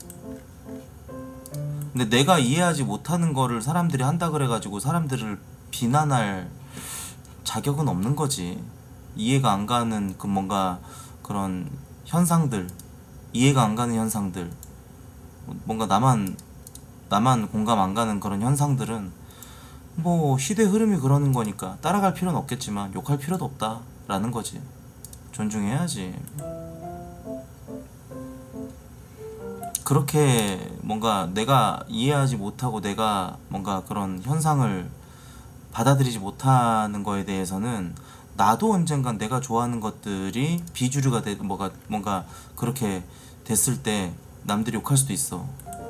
근데 내가 이해하지 못하는 거를 사람들이 한다 그래가지고 사람들을 비난할 자격은 없는 거지. 이해가 안 가는 그 뭔가 그런 현상들, 이해가 안 가는 현상들, 뭔가 나만 공감 안 가는 그런 현상들은 뭐 시대 흐름이 그러는 거니까 따라갈 필요는 없겠지만 욕할 필요도 없다라는 거지. 존중해야지. 그렇게 뭔가 내가 이해하지 못하고 내가 뭔가 그런 현상을 받아들이지 못하는 거에 대해서는 나도 언젠간 내가 좋아하는 것들이 비주류가 되고 뭔가 그렇게 됐을 때 남들이 욕할 수도 있어.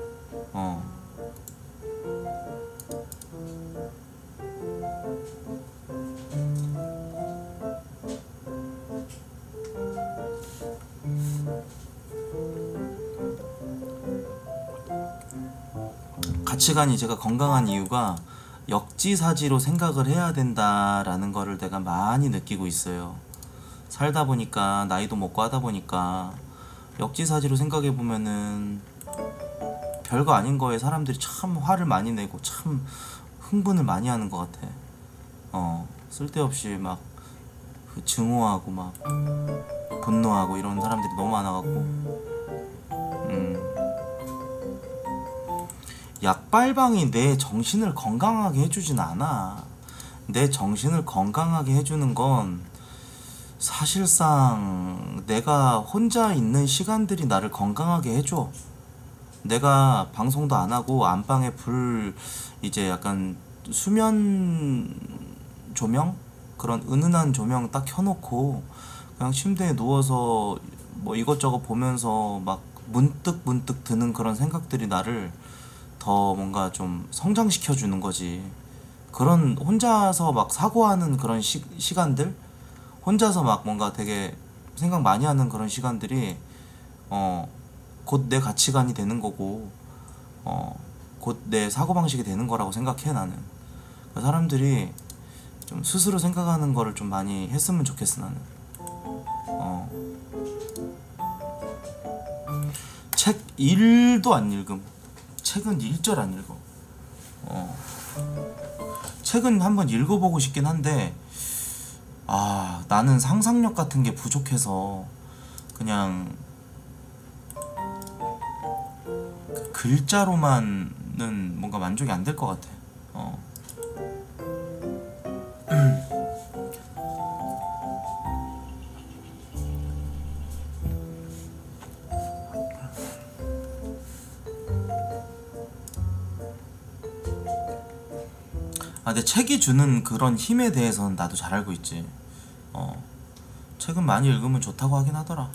가치관이 제가 건강한 이유가 역지사지로 생각을 해야 된다라는 거를 내가 많이 느끼고 있어요. 살다 보니까, 나이도 먹고 하다 보니까 역지사지로 생각해 보면은 별거 아닌 거에 사람들이 참 화를 많이 내고 참 흥분을 많이 하는 것 같아. 쓸데없이 막 증오하고 막 분노하고 이런 사람들이 너무 많아갖고. 약발방이 내 정신을 건강하게 해주진 않아. 내 정신을 건강하게 해주는 건 사실상 내가 혼자 있는 시간들이 나를 건강하게 해줘. 내가 방송도 안 하고 안방에 불 이제 약간 수면 조명? 그런 은은한 조명 딱 켜놓고 그냥 침대에 누워서 뭐 이것저것 보면서 막 문득 드는 그런 생각들이 나를 더 뭔가 좀 성장시켜주는 거지. 그런 혼자서 막 사고하는 그런 시간들, 혼자서 막 뭔가 되게 생각 많이 하는 그런 시간들이 곧 내 가치관이 되는 거고 곧 내 사고방식이 되는 거라고 생각해. 나는 사람들이 좀 스스로 생각하는 거를 좀 많이 했으면 좋겠어. 나는 책 1도 안 읽음. 책은 1절 안 읽어. 책은 한번 읽어보고 싶긴 한데 나는 상상력 같은 게 부족해서 그냥 그 글자로만은 뭔가 만족이 안 될 것 같아. 근데 책이 주는 그런 힘에 대해서는 나도 잘 알고 있지. 책은 많이 읽으면 좋다고 하긴 하더라.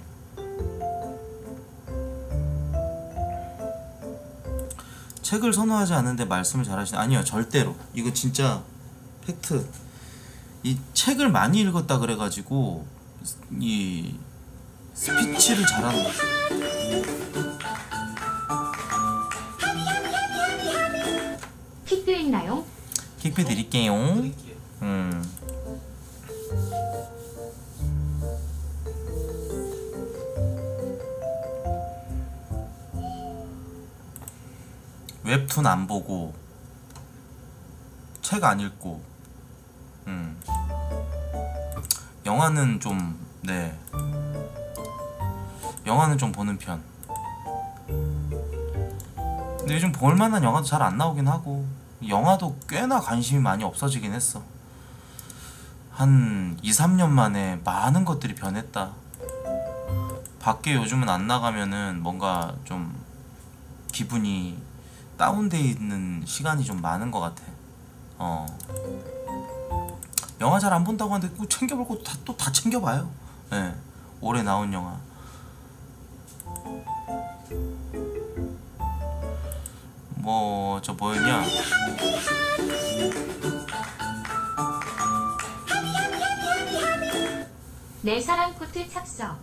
책을 선호하지 않는데 말씀을 잘하시네. 아니요, 절대로. 이거 진짜 팩트. 이 책을 많이 읽었다 그래가지고 이 스피치를 잘하는 거지. 킥도 있나요? 킥피 드릴게요. 웹툰 안 보고 책 안 읽고 영화는 좀 네 영화는 좀 보는 편. 근데 요즘 볼만한 영화도 잘 안 나오긴 하고 영화도 꽤나 관심이 많이 없어지긴 했어. 한 2, 3년 만에 많은 것들이 변했다. 밖에 요즘은 안 나가면은 뭔가 좀 기분이 다운돼 있는 시간이 좀 많은 것 같아. 영화 잘 안 본다고 하는데 꼭 챙겨볼 것도 또 다 챙겨봐요. 예. 올해 나온 영화. 저 뭐였냐? 내 사랑 코트 착석.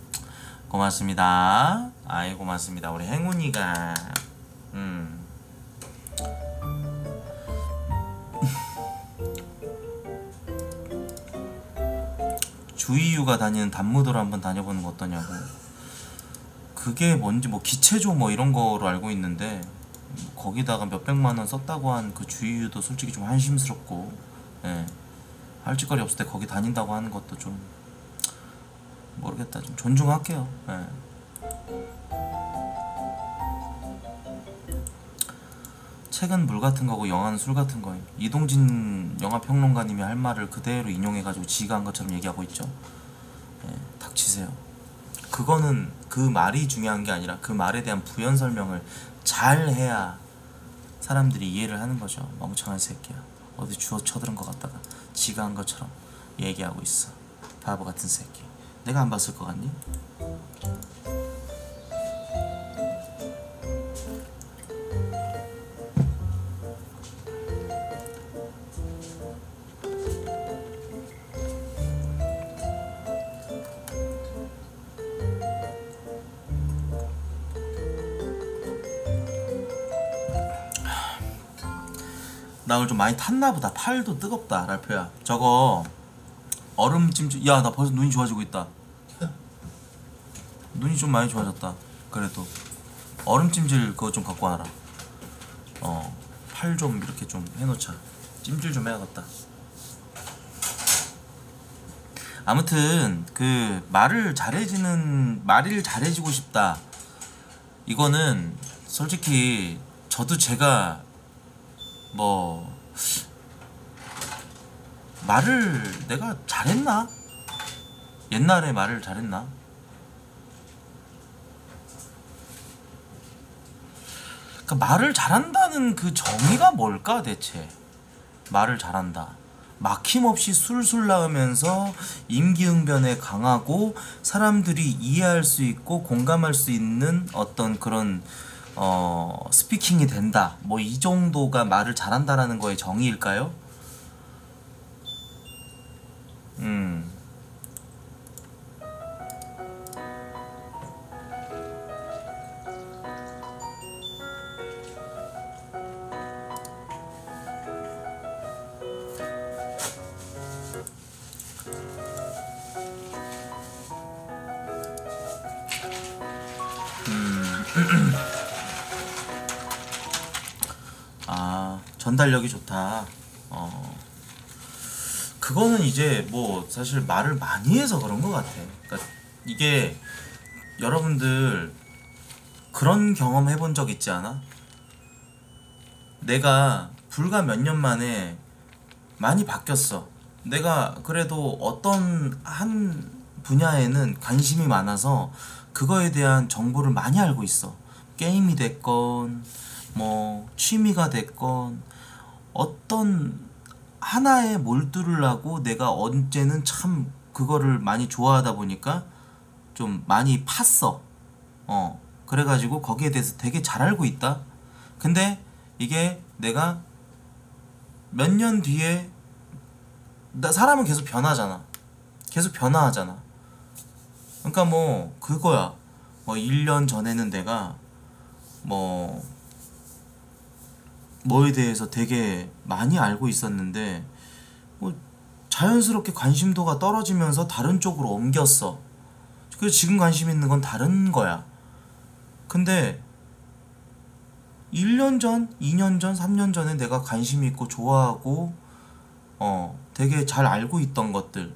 고맙습니다. 아이 고맙습니다. 우리 행운이가 주이유가 다니는 단무도를 한번 다녀보는 거 어떠냐고. 그게 뭔지 뭐 기체조 뭐 이런 거로 알고 있는데 거기다가 몇백만원 썼다고 한 그 주이유도 솔직히 좀 한심스럽고, 예. 할 짓거리 없을 때 거기 다닌다고 하는 것도 좀 모르겠다. 좀 존중할게요. 예. 책은 물 같은 거고 영화는 술 같은 거예요. 이동진 영화평론가님이 할 말을 그대로 인용해가지고 지가 한 것처럼 얘기하고 있죠. 예, 닥치세요. 그거는 그 말이 중요한 게 아니라 그 말에 대한 부연 설명을 잘 해야 사람들이 이해를 하는 거죠. 멍청한 새끼야. 어디 주워 쳐들은 것 같다가 지가 한 것처럼 얘기하고 있어. 바보 같은 새끼. 내가 안 봤을 것 같니? 나 오늘 좀 많이 탔나보다. 팔도 뜨겁다 랄프야. 저거 얼음찜질. 야 나 벌써 눈이 좋아지고 있다. 눈이 좀 많이 좋아졌다. 그래도 얼음찜질 그거 좀 갖고 와라. 팔 좀 이렇게 좀 해놓자. 찜질 좀 해야겠다. 아무튼 그 말을 잘해지고 싶다. 이거는 솔직히 저도 제가 뭐 말을 내가 잘했나? 옛날에 말을 잘했나? 그 말을 잘한다는 그 정의가 뭘까 대체? 말을 잘한다. 막힘없이 술술 나오면서 임기응변에 강하고 사람들이 이해할 수 있고 공감할 수 있는 어떤 그런 스피킹이 된다. 뭐 이 정도가 말을 잘한다라는 거의 정의일까요? 아, 전달력이 좋다. 그거는 이제 뭐 사실 말을 많이 해서 그런 것 같아. 그러니까 이게 여러분들 그런 경험 해본 적 있지 않아? 내가 불과 몇 년 만에 많이 바뀌었어. 내가 그래도 어떤 한 분야에는 관심이 많아서 그거에 대한 정보를 많이 알고 있어. 게임이 됐건 뭐 취미가 됐건 어떤 하나에 몰두를 내가 언제는 참 그거를 많이 좋아하다 보니까 좀 많이 팠어. 그래가지고 거기에 대해서 되게 잘 알고 있다. 근데 이게 내가 몇 년 뒤에 사람은 계속 변하잖아. 계속 변화하잖아. 그러니까 뭐 그거야. 뭐 1년 전에는 내가 뭐에 대해서 되게 많이 알고 있었는데 뭐 자연스럽게 관심도가 떨어지면서 다른 쪽으로 옮겼어. 그래서 지금 관심 있는 건 다른 거야. 근데 1년 전, 2년 전, 3년 전에 내가 관심 있고 좋아하고 되게 잘 알고 있던 것들,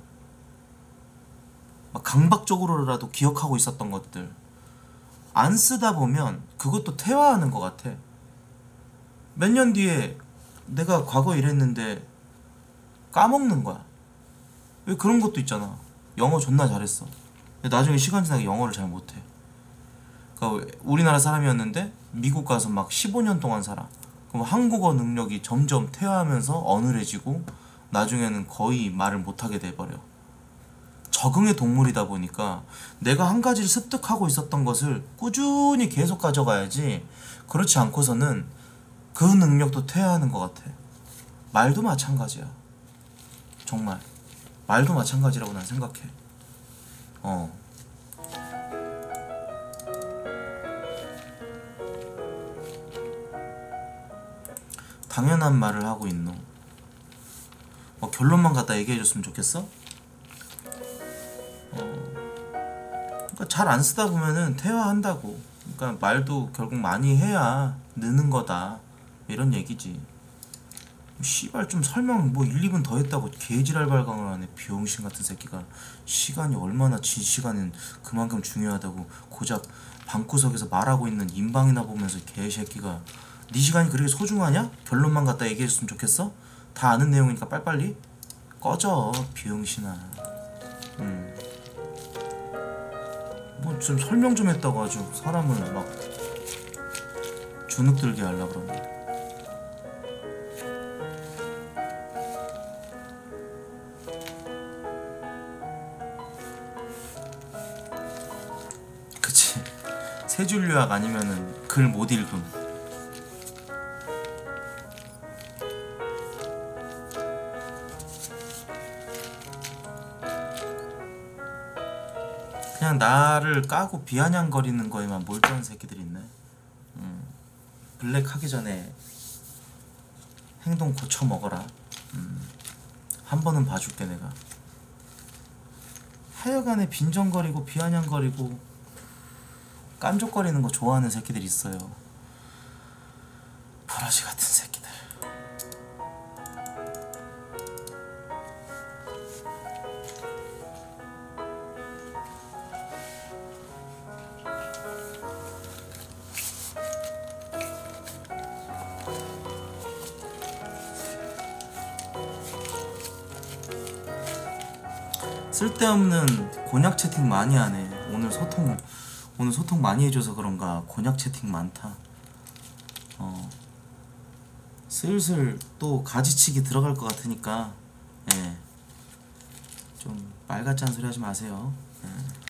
막 강박적으로라도 기억하고 있었던 것들 안 쓰다 보면 그것도 퇴화하는 것 같아. 몇 년 뒤에 내가 과거 이랬는데 까먹는 거야. 왜 그런 것도 있잖아. 영어 존나 잘했어. 근데 나중에 시간 지나게 영어를 잘 못해. 그러니까 우리나라 사람이었는데 미국 가서 막 15년 동안 살아. 그럼 한국어 능력이 점점 퇴화하면서 어눌해지고 나중에는 거의 말을 못하게 돼버려. 적응의 동물이다 보니까 내가 한 가지를 습득하고 있었던 것을 꾸준히 계속 가져가야지, 그렇지 않고서는 그 능력도 퇴화하는 것 같아. 말도 마찬가지야. 정말 말도 마찬가지라고 난 생각해. 당연한 말을 하고 있노. 결론만 갖다 얘기해줬으면 좋겠어? 그러니까 잘 안 쓰다 보면은 퇴화한다고. 그러니까 말도 결국 많이 해야 느는 거다, 이런 얘기지. 씨발 좀 설명 1, 2분 더 했다고 개지랄 발광을 하네. 비용신 같은 새끼가. 시간이 얼마나 진 시간은 그만큼 중요하다고 고작 방구석에서 말하고 있는 인방이나 보면서 개새끼가. 네 시간이 그렇게 소중하냐? 결론만 갖다 얘기해줬으면 좋겠어? 다 아는 내용이니까 빨리빨리 꺼져, 비용신아. 좀 설명 좀 했다고 아주 사람을 막 주눅들게 하려고 그러네. 그치. 세 줄 요약 아니면은 글 못 읽음. 그냥 나를 까고 비아냥거리는 거에만 몰두한 새끼들이 있네. 블랙 하기 전에 행동 고쳐 먹어라. 한 번은 봐줄게 내가. 하여간에 빈정거리고 비아냥거리고 깐족거리는 거 좋아하는 새끼들이 있어요. 버러지 같은 새끼들. 쓸데없는 곤약 채팅 많이 하네. 오늘 소통 많이 해줘서 그런가 곤약 채팅 많다. 슬슬 또 가지치기 들어갈 것 같으니까 좀 말 같지 않은 소리 하지 마세요.